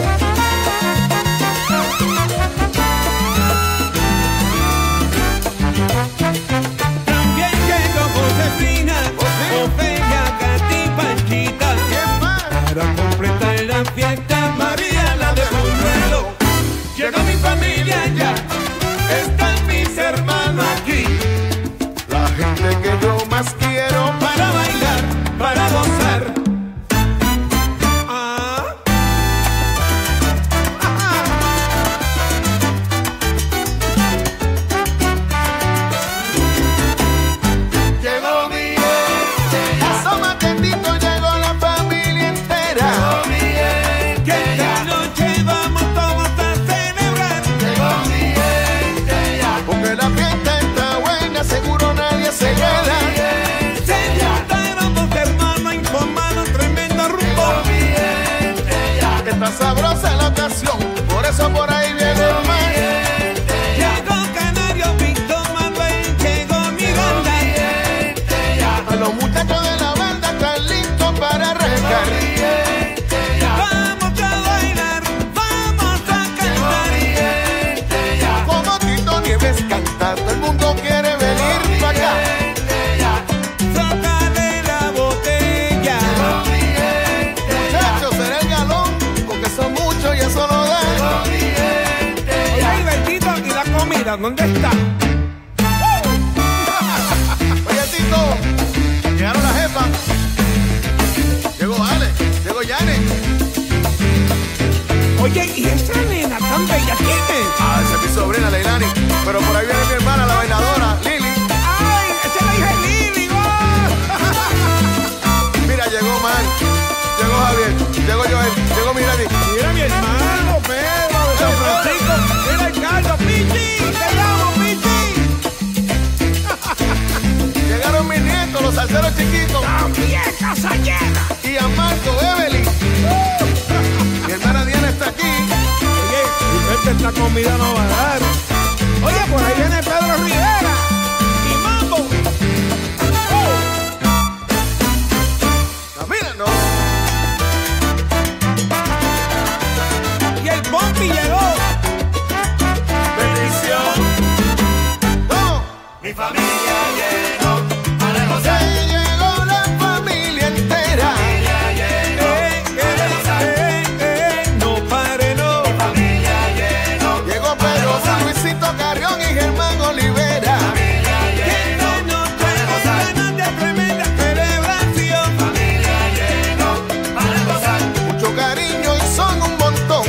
[SPEAKER 8] También llegó Josefina, Ofelia, Katy, Panchita, para completar la fiesta. María, la de Buñuelo. Llegó mi familia ya, están mis hermanos aquí, la gente que yo más quiero para bailar, para gozar. Llegó mi gente, asómate, Tito, llegó la familia entera. Llegó mi gente, que esta noche vamos todos a celebrar. Llegó mi gente ya, porque la fiesta está buena, seguro nadie se queda. Se juntaron dos hermanos informados, tremendo rumbo. Llegó mi gente ya, que está sabrosa la ocasión, por eso por ahí viene el mar. Llegó Canario, Víctor Manuel, llegó mi banda. Los muchachos de la banda están listos para arrancar. Vamos a bailar, vamos a cantar. Como Tito Nieves canta, todo el mundo quiere venir para acá. Sácale la botella. Muchachos, será el galón, porque son muchos y eso no da. Oye, Gilbertito, ¿y la comida dónde está? Oye, Tito, llegaron las jefas. Llegó Ale, llegó Yane. Oye, ¿y esta nena tan bella quién es? Ah, esa es mi sobrina Leilani. Pero por ahí viene mi hermana, la bailadora, Lili. ¡Ay, esa es la hija de Lili! Mira, llegó Mar, llegó Javier, llegó Joel, llegó Mirani. Mira mi hermano Pedro de San Francisco. Mira el Carlos, Pichi. Te llamo, Pichi. Llegaron mis nietos, los salseros chiquitos. También casa llena. Y a Marco, Evelyn. Mi hermana Diana está aquí. comida no va a dar. Oye, por ahí viene Pedro Rivera y Mambo.
[SPEAKER 4] Camínalo.
[SPEAKER 8] Y el Pompi llegó.
[SPEAKER 4] Bendición. No.
[SPEAKER 8] Mi familia llegó.
[SPEAKER 4] Se llegó la familia entera.
[SPEAKER 8] No pare, no. Mi familia
[SPEAKER 4] Llegó Pedro, Luisito Carrión y Germán Olivera. Mucho cariño y son un montón.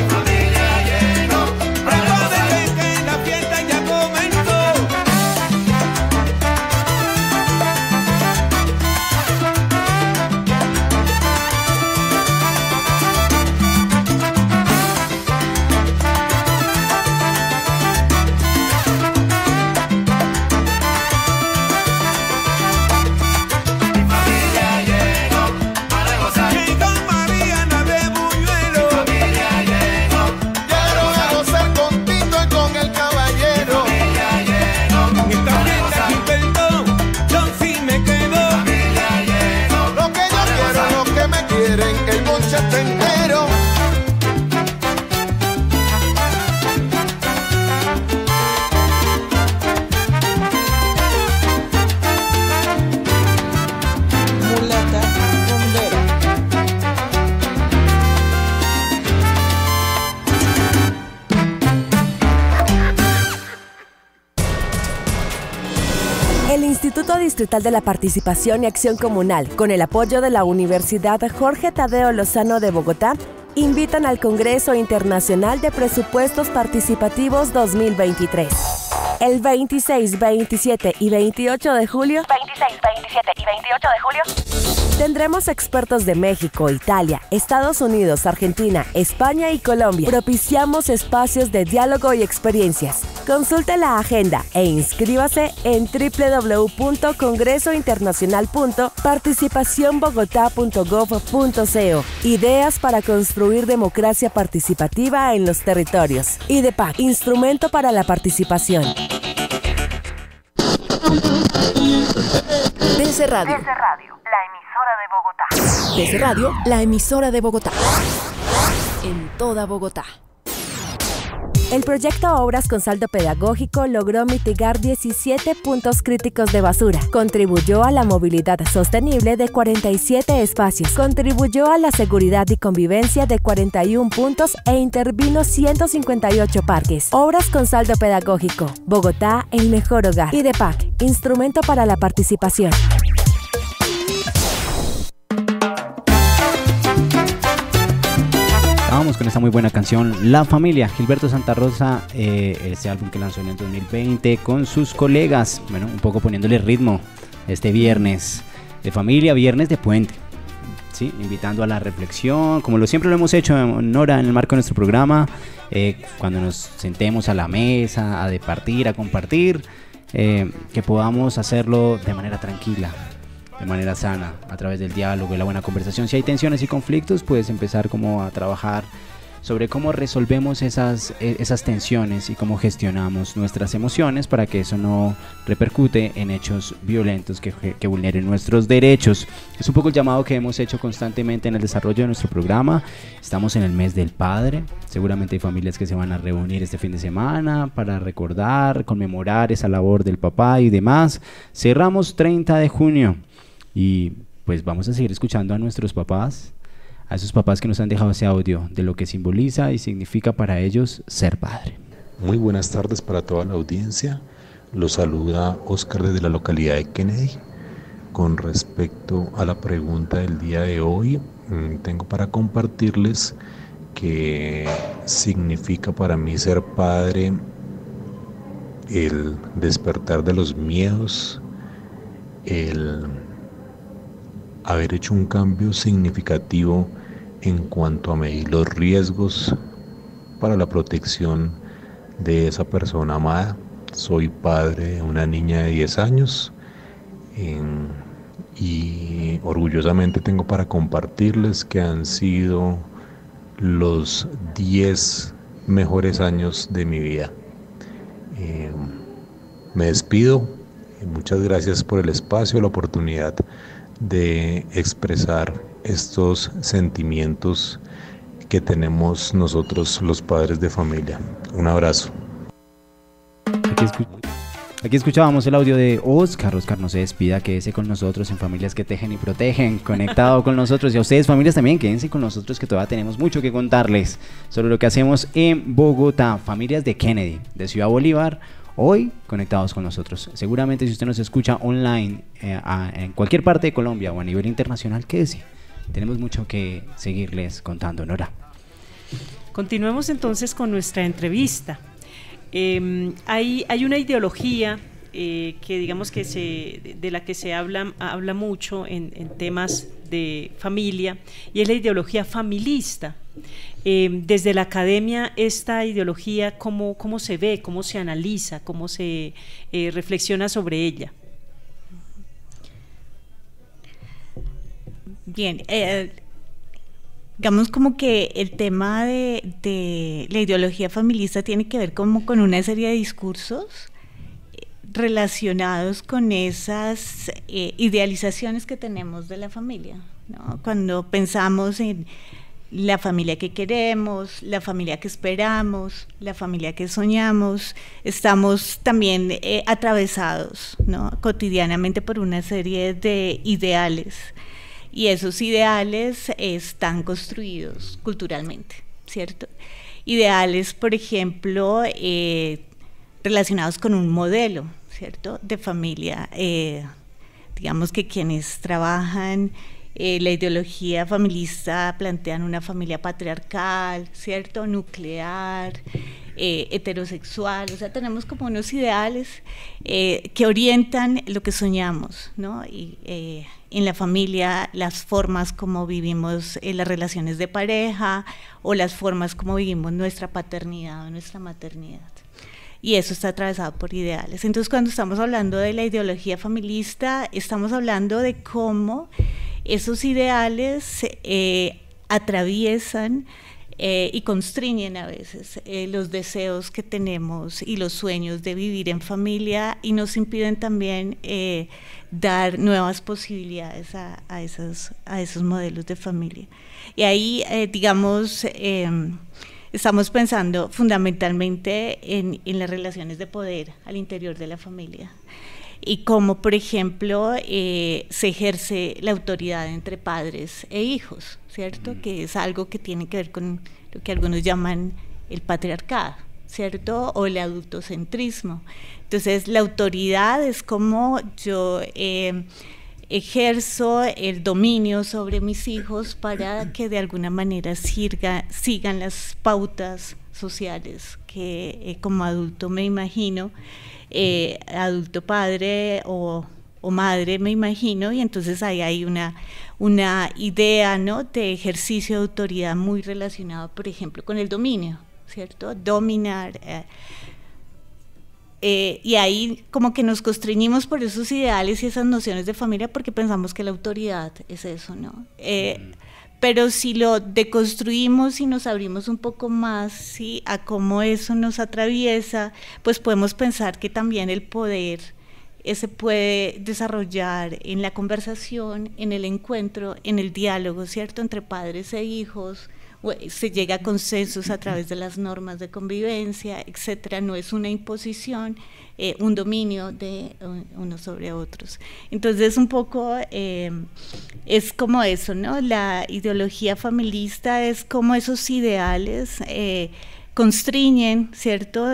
[SPEAKER 4] Llegaron a gozar con Tito y con el caballero. Lo que yo quiero, lo que me quieren, el monche está entero.
[SPEAKER 8] Mulata rumbera.
[SPEAKER 9] El Instituto Distrital de la Participación y Acción Comunal, con el apoyo de la Universidad Jorge Tadeo Lozano de Bogotá, invitan al Congreso Internacional de Presupuestos Participativos 2023. El 26, 27 y 28 de julio, tendremos expertos de México, Italia, Estados Unidos, Argentina, España y Colombia. Propiciamos espacios de diálogo y experiencias. Consulte la agenda e inscríbase en www.congresointernacional.participacionbogotá.gov.co. Ideas para construir democracia participativa en los territorios. IDEPAC, Instrumento para la Participación.
[SPEAKER 3] DC Radio. DC Radio, la emisora de Bogotá. En toda Bogotá.
[SPEAKER 9] El proyecto Obras con Saldo Pedagógico logró mitigar 17 puntos críticos de basura, contribuyó a la movilidad sostenible de 47 espacios, contribuyó a la seguridad y convivencia de 41 puntos e intervino 158 parques. Obras con Saldo Pedagógico. Bogotá, el mejor hogar. IDEPAC, Instrumento para la Participación.
[SPEAKER 2] Vamos con esta muy buena canción, La Familia, Gilberto Santa Rosa, este álbum que lanzó en el 2020 con sus colegas, bueno, un poco poniéndole ritmo este viernes de familia, viernes de puente, ¿sí? Invitando a la reflexión, como siempre lo hemos hecho, Nora, en el marco de nuestro programa, cuando nos sentemos a la mesa, a departir, a compartir, que podamos hacerlo de manera tranquila, de manera sana, a través del diálogo y la buena conversación. Si hay tensiones y conflictos, puedes empezar como a trabajar sobre cómo resolvemos esas tensiones y cómo gestionamos nuestras emociones para que eso no repercute en hechos violentos que vulneren nuestros derechos. Es un poco el llamado que hemos hecho constantemente en el desarrollo de nuestro programa. Estamos en el mes del padre, seguramente hay familias que se van a reunir este fin de semana para recordar, conmemorar esa labor del papá y demás. Cerramos 30 de junio y pues vamos a seguir escuchando a nuestros papás, a esos papás que nos han dejado ese audio de lo que simboliza y significa para ellos ser padre.
[SPEAKER 10] Muy buenas tardes para toda la audiencia. Los saluda Oscar desde la localidad de Kennedy. Con respecto a la pregunta del día de hoy, tengo para compartirles que significa para mí ser padre el despertar de los miedos, el haber hecho un cambio significativo en cuanto a medir los riesgos para la protección de esa persona amada. Soy padre de una niña de 10 años y orgullosamente tengo para compartirles que han sido los 10 mejores años de mi vida. Me despido, muchas gracias por el espacio, la oportunidad de expresar estos sentimientos que tenemos nosotros los padres de familia. Un abrazo.
[SPEAKER 2] Aquí escuchábamos el audio de Oscar. Oscar, no se despida, quédese con nosotros en Familias que Tejen y Protegen, conectado con nosotros. Y a ustedes, familias, también quédense con nosotros, que todavía tenemos mucho que contarles sobre lo que hacemos en Bogotá. Familias de Kennedy, de Ciudad Bolívar, hoy conectados con nosotros. Seguramente si usted nos escucha online en cualquier parte de Colombia o a nivel internacional, quédese. Tenemos mucho que seguirles contando, Nora.
[SPEAKER 1] Continuemos entonces con nuestra entrevista. Hay una ideología que digamos que de la que se habla mucho en temas de familia, y es la ideología familista. Desde la academia, esta ideología, ¿cómo se ve, cómo se analiza, cómo se reflexiona sobre ella?
[SPEAKER 6] Bien, digamos como que el tema de la ideología familista tiene que ver como con una serie de discursos relacionados con esas idealizaciones que tenemos de la familia, ¿no? Cuando pensamos en la familia que queremos, la familia que esperamos, la familia que soñamos, estamos también atravesados, ¿no?, cotidianamente por una serie de ideales. Y esos ideales están construidos culturalmente, ¿cierto? Ideales, por ejemplo, relacionados con un modelo, ¿cierto?, de familia. Digamos que quienes trabajan la ideología familista plantean una familia patriarcal, ¿cierto?, nuclear, heterosexual. O sea, tenemos como unos ideales que orientan lo que soñamos, ¿no? Y en la familia, las formas como vivimos las relaciones de pareja, o las formas como vivimos nuestra paternidad o nuestra maternidad. Y eso está atravesado por ideales. Entonces, cuando estamos hablando de la ideología familista, estamos hablando de cómo esos ideales atraviesan y constriñen a veces los deseos que tenemos y los sueños de vivir en familia, y nos impiden también dar nuevas posibilidades a esos modelos de familia. Y ahí, digamos, estamos pensando fundamentalmente en las relaciones de poder al interior de la familia, y cómo, por ejemplo, se ejerce la autoridad entre padres e hijos, ¿cierto? Que es algo que tiene que ver con lo que algunos llaman el patriarcado, ¿cierto? O el adultocentrismo. Entonces, la autoridad es como yo ejerzo el dominio sobre mis hijos para que de alguna manera sigan las pautas sociales que como adulto me imagino, adulto padre o madre me imagino, y entonces ahí hay una idea, ¿no?, de ejercicio de autoridad muy relacionado, por ejemplo, con el dominio, ¿cierto? Dominar. Y ahí como que nos constreñimos por esos ideales y esas nociones de familia, porque pensamos que la autoridad es eso, ¿no? Pero si lo deconstruimos y nos abrimos un poco más, ¿sí?, a cómo eso nos atraviesa, pues podemos pensar que también el poder se puede desarrollar en la conversación, en el encuentro, en el diálogo, ¿cierto?, entre padres e hijos. Se llega a consensos a través de las normas de convivencia, etcétera. No es una imposición, un dominio de unos sobre otros. Entonces, un poco es como eso, ¿no? La ideología familista es como esos ideales constriñen, ¿cierto?,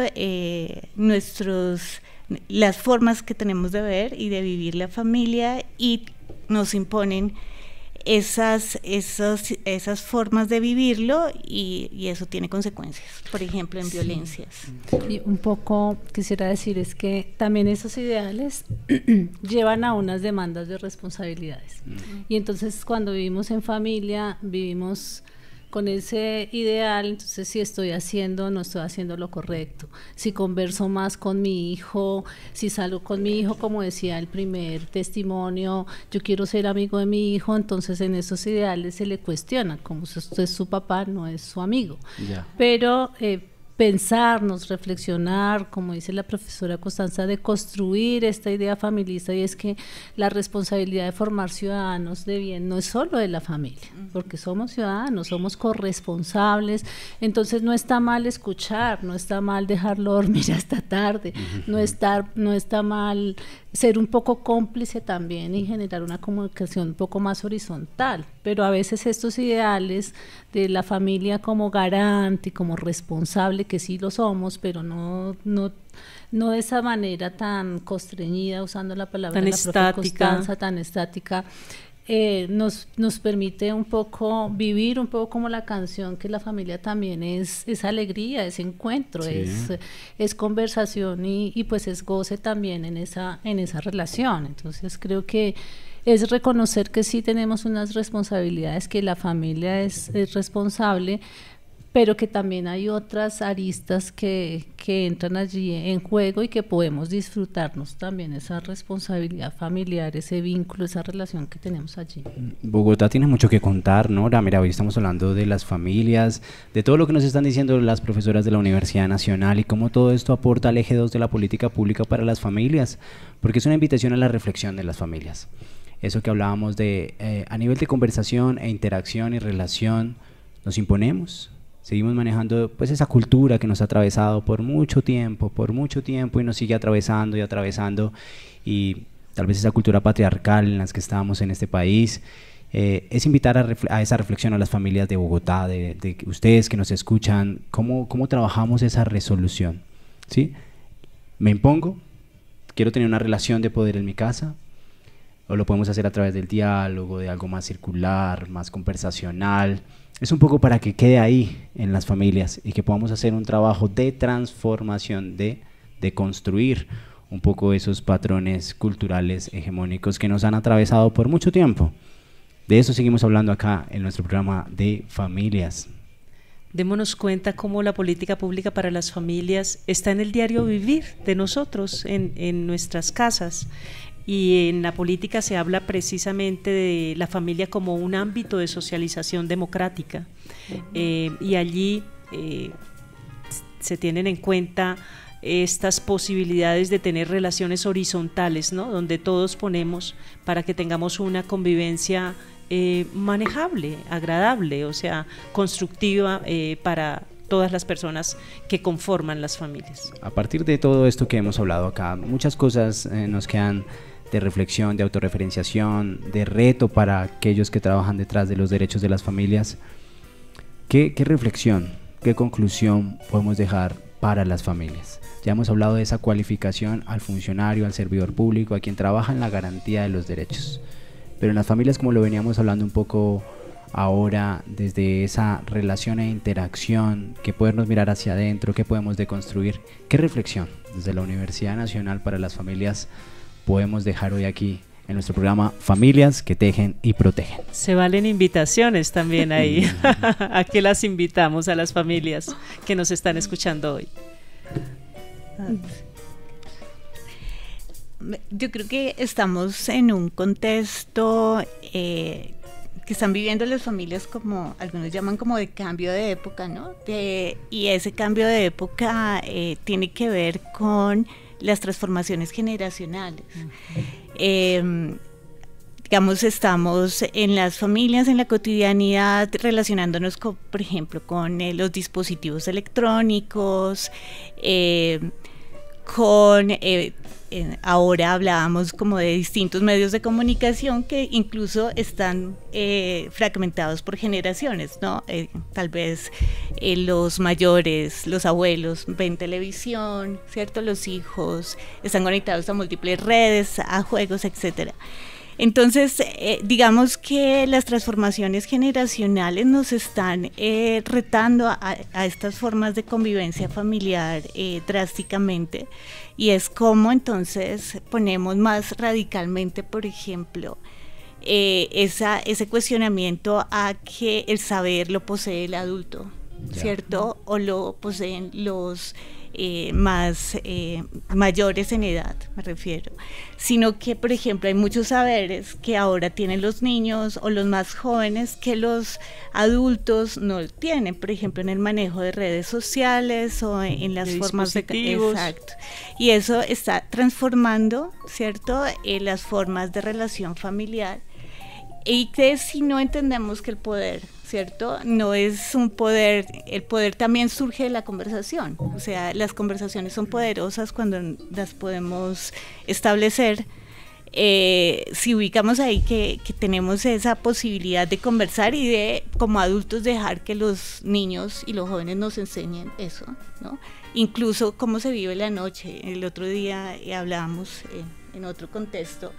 [SPEAKER 6] las formas que tenemos de ver y de vivir la familia, y nos imponen esas formas de vivirlo, y eso tiene consecuencias, por ejemplo, en violencias.
[SPEAKER 5] Y un poco quisiera decir es que también esos ideales llevan a unas demandas de responsabilidades. Y entonces, cuando vivimos en familia, vivimos con ese ideal. Entonces, si estoy haciendo o no estoy haciendo lo correcto, si converso más con mi hijo, si salgo con mi hijo, como decía el primer testimonio, yo quiero ser amigo de mi hijo, entonces en esos ideales se le cuestiona, como si usted es su papá, no es su amigo. Yeah. Pero pensarnos, reflexionar, como dice la profesora Constanza, de construir esta idea familista, y es que la responsabilidad de formar ciudadanos de bien no es solo de la familia, porque somos ciudadanos, somos corresponsables, entonces no está mal escuchar, no está mal dejarlo dormir hasta tarde, no está mal ser un poco cómplice también y generar una comunicación un poco más horizontal, pero a veces estos ideales de la familia como garante, como responsable, que sí lo somos, pero no de esa manera tan constreñida, usando la palabra
[SPEAKER 1] tan
[SPEAKER 5] de la propia
[SPEAKER 1] estática.
[SPEAKER 5] Constanza, tan estática, nos permite un poco vivir un poco como la canción, que la familia también es alegría, es encuentro,
[SPEAKER 2] Sí.
[SPEAKER 5] es conversación y pues es goce también en esa relación. Entonces creo que es reconocer que sí tenemos unas responsabilidades, que la familia es responsable, pero que también hay otras aristas que entran allí en juego y que podemos disfrutarnos también esa responsabilidad familiar, ese vínculo, esa relación que tenemos allí.
[SPEAKER 2] Bogotá tiene mucho que contar, Nora. Mira, hoy estamos hablando de las familias, de todo lo que nos están diciendo las profesoras de la Universidad Nacional y cómo todo esto aporta al eje 2 de la política pública para las familias, porque es una invitación a la reflexión de las familias. Eso que hablábamos de a nivel de conversación e interacción y relación, nos imponemos. Seguimos manejando pues esa cultura que nos ha atravesado por mucho tiempo y nos sigue atravesando y tal vez esa cultura patriarcal en las que estamos en este país. Es invitar a esa reflexión a las familias de Bogotá, de ustedes que nos escuchan, cómo trabajamos esa resolución, ¿sí? Me impongo, quiero tener una relación de poder en mi casa, o lo podemos hacer a través del diálogo, de algo más circular, más conversacional. Es un poco para que quede ahí en las familias y que podamos hacer un trabajo de transformación, de construir un poco esos patrones culturales hegemónicos que nos han atravesado por mucho tiempo. De eso seguimos hablando acá en nuestro programa de familias.
[SPEAKER 1] Démonos cuenta cómo la política pública para las familias está en el diario vivir de nosotros, en nuestras casas. Y en la política se habla precisamente de la familia como un ámbito de socialización democrática. Y allí se tienen en cuenta estas posibilidades de tener relaciones horizontales, ¿no? Donde todos ponemos para que tengamos una convivencia manejable, agradable, o sea, constructiva para todas las personas que conforman las familias.
[SPEAKER 2] A partir de todo esto que hemos hablado acá, muchas cosas nos quedan de reflexión, de autorreferenciación, de reto para aquellos que trabajan detrás de los derechos de las familias. ¿Qué reflexión, qué conclusión podemos dejar para las familias? Ya hemos hablado de esa cualificación al funcionario, al servidor público, a quien trabaja en la garantía de los derechos. Pero en las familias, como lo veníamos hablando un poco ahora, desde esa relación e interacción, que podernos mirar hacia adentro, qué podemos deconstruir, qué reflexión desde la Universidad Nacional para las familias podemos dejar hoy aquí en nuestro programa Familias que Tejen y Protegen.
[SPEAKER 1] Se valen invitaciones también ahí. ¿A qué las invitamos a las familias que nos están escuchando hoy?
[SPEAKER 6] Yo creo que estamos en un contexto que están viviendo las familias, como algunos llaman, como de cambio de época, ¿no? Y ese cambio de época tiene que ver con las transformaciones generacionales. Digamos, estamos en las familias, en la cotidianidad, relacionándonos con, por ejemplo, con los dispositivos electrónicos, ahora hablábamos como de distintos medios de comunicación que incluso están fragmentados por generaciones, ¿no? Tal vez los mayores, los abuelos ven televisión, ¿cierto? Los hijos están conectados a múltiples redes, a juegos, etcétera. Entonces, digamos que las transformaciones generacionales nos están retando a estas formas de convivencia familiar drásticamente, y es como entonces ponemos más radicalmente, por ejemplo, ese cuestionamiento a que el saber lo posee el adulto, ¿cierto? O lo poseen los mayores en edad, me refiero, sino que, por ejemplo, hay muchos saberes que ahora tienen los niños o los más jóvenes que los adultos no tienen, por ejemplo, en el manejo de redes sociales o en las formas de... Exacto. Y eso está transformando, ¿cierto?, las formas de relación familiar, y que si no entendemos que el poder, ¿cierto?, no es un poder, el poder también surge de la conversación, o sea, las conversaciones son poderosas cuando las podemos establecer. Si ubicamos ahí que tenemos esa posibilidad de conversar y de, como adultos, dejar que los niños y los jóvenes nos enseñen eso, ¿no? Incluso cómo se vive la noche. El otro día hablábamos en otro contexto,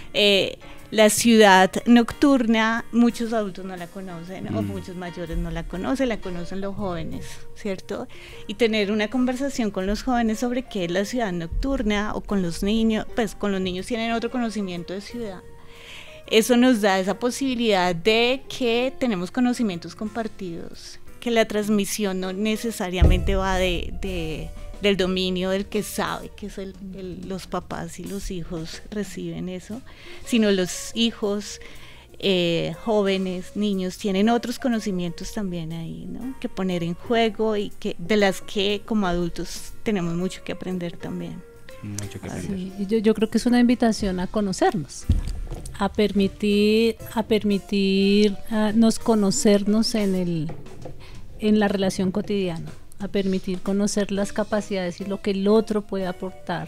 [SPEAKER 6] la ciudad nocturna, muchos adultos no la conocen, o muchos mayores no la conocen los jóvenes, ¿cierto? Y tener una conversación con los jóvenes sobre qué es la ciudad nocturna, o con los niños, pues con los niños tienen otro conocimiento de ciudad. Eso nos da esa posibilidad de que tenemos conocimientos compartidos, que la transmisión no necesariamente va del dominio del que sabe, que es los papás y los hijos reciben eso, sino los hijos, jóvenes, niños, tienen otros conocimientos también ahí, ¿no?, que poner en juego, y que de las que como adultos tenemos mucho que aprender también.
[SPEAKER 2] Mucho que aprender.
[SPEAKER 5] Sí, yo creo que es una invitación a conocernos, a permitir nos conocernos en la relación cotidiana, a permitir conocer las capacidades y lo que el otro puede aportar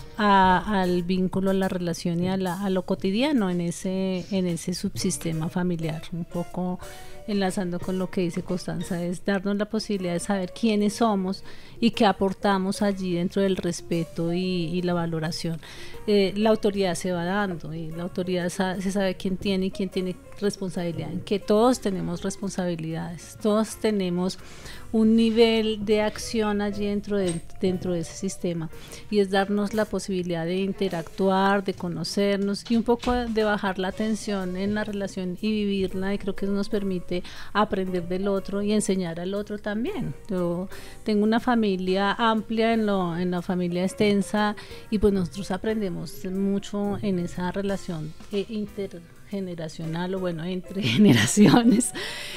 [SPEAKER 5] al vínculo, a la relación y a lo cotidiano en ese subsistema familiar. Un poco enlazando con lo que dice Constanza, es darnos la posibilidad de saber quiénes somos y qué aportamos allí dentro del respeto y la valoración. La autoridad se va dando, y la autoridad se sabe quién tiene responsabilidad, en que todos tenemos responsabilidades, todos tenemos un nivel de acción allí dentro de ese sistema, y es darnos la posibilidad de interactuar, de conocernos y un poco de bajar la tensión en la relación y vivirla, y creo que eso nos permite aprender del otro y enseñar al otro también. Yo tengo una familia amplia en la familia extensa, y pues nosotros aprendemos mucho en esa relación intergeneracional, o bueno, entre generaciones.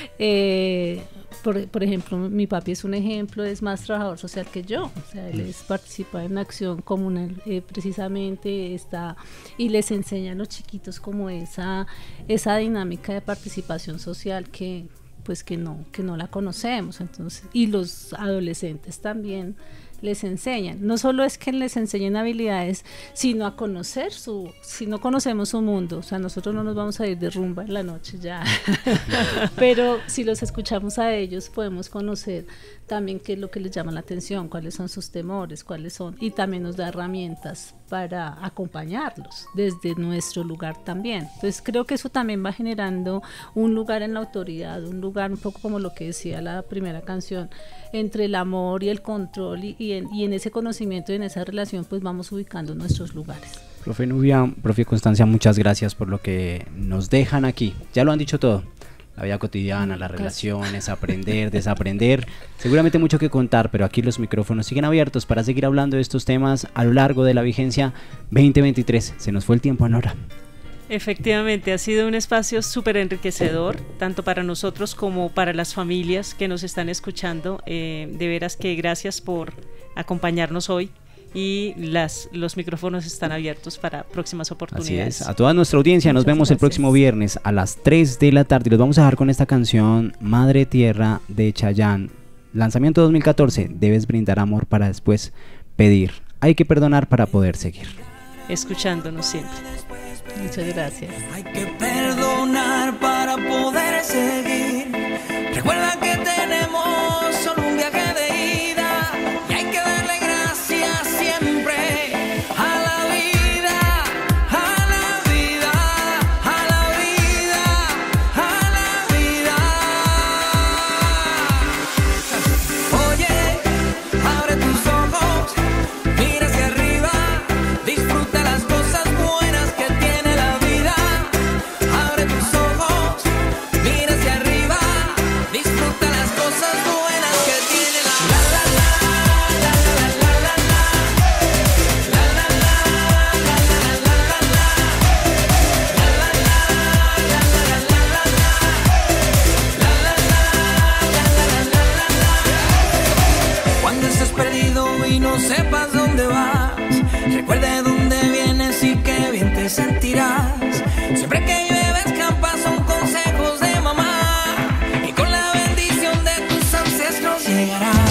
[SPEAKER 5] Por ejemplo, mi papi es un ejemplo, es más trabajador social que yo, o sea, él participa en acción comunal, precisamente y les enseña a los chiquitos como esa dinámica de participación social que no la conocemos. Entonces, y los adolescentes también les enseñan, no solo es que les enseñen habilidades, sino a conocer si no conocemos su mundo, o sea, nosotros no nos vamos a ir de rumba en la noche ya, pero si los escuchamos a ellos, podemos conocer también qué es lo que les llama la atención, cuáles son sus temores, y también nos da herramientas para acompañarlos desde nuestro lugar también. Entonces creo que eso también va generando un lugar en la autoridad, un lugar un poco como lo que decía la primera canción, entre el amor y el control, y en ese conocimiento y en esa relación pues vamos ubicando nuestros lugares.
[SPEAKER 2] Profe Nubia, profe Constancia, muchas gracias por lo que nos dejan aquí. Ya lo han dicho todo. La vida cotidiana, las relaciones, aprender, desaprender, seguramente mucho que contar, pero aquí los micrófonos siguen abiertos para seguir hablando de estos temas a lo largo de la vigencia 2023. Se nos fue el tiempo, Nora.
[SPEAKER 1] Efectivamente, ha sido un espacio súper enriquecedor, tanto para nosotros como para las familias que nos están escuchando. De veras que gracias por acompañarnos hoy, y los micrófonos están abiertos para próximas oportunidades.
[SPEAKER 2] Así es, a toda nuestra audiencia, nos vemos el próximo viernes a las 3 de la tarde. Los vamos a dejar con esta canción, Madre Tierra, de Chayanne, lanzamiento 2014. Debes brindar amor para después pedir. Hay que perdonar para poder seguir.
[SPEAKER 1] Escuchándonos siempre.
[SPEAKER 5] Muchas gracias.
[SPEAKER 8] Hay que perdonar para poder seguir. Recuerda que tenemos solo un viaje de ida, y hay que darle gracias siempre a la vida, a la vida, a la vida, a la vida. Oye, abre tus ojos, mira hacia arriba, disfruta las cosas buenas que tiene la vida. Abre tus ojos, mira hacia arriba, disfruta las cosas
[SPEAKER 11] no sepas dónde vas, recuerda de dónde vienes y qué bien te sentirás. Siempre que llueve escampa son consejos de mamá, y con la bendición de tus ancestros llegarás.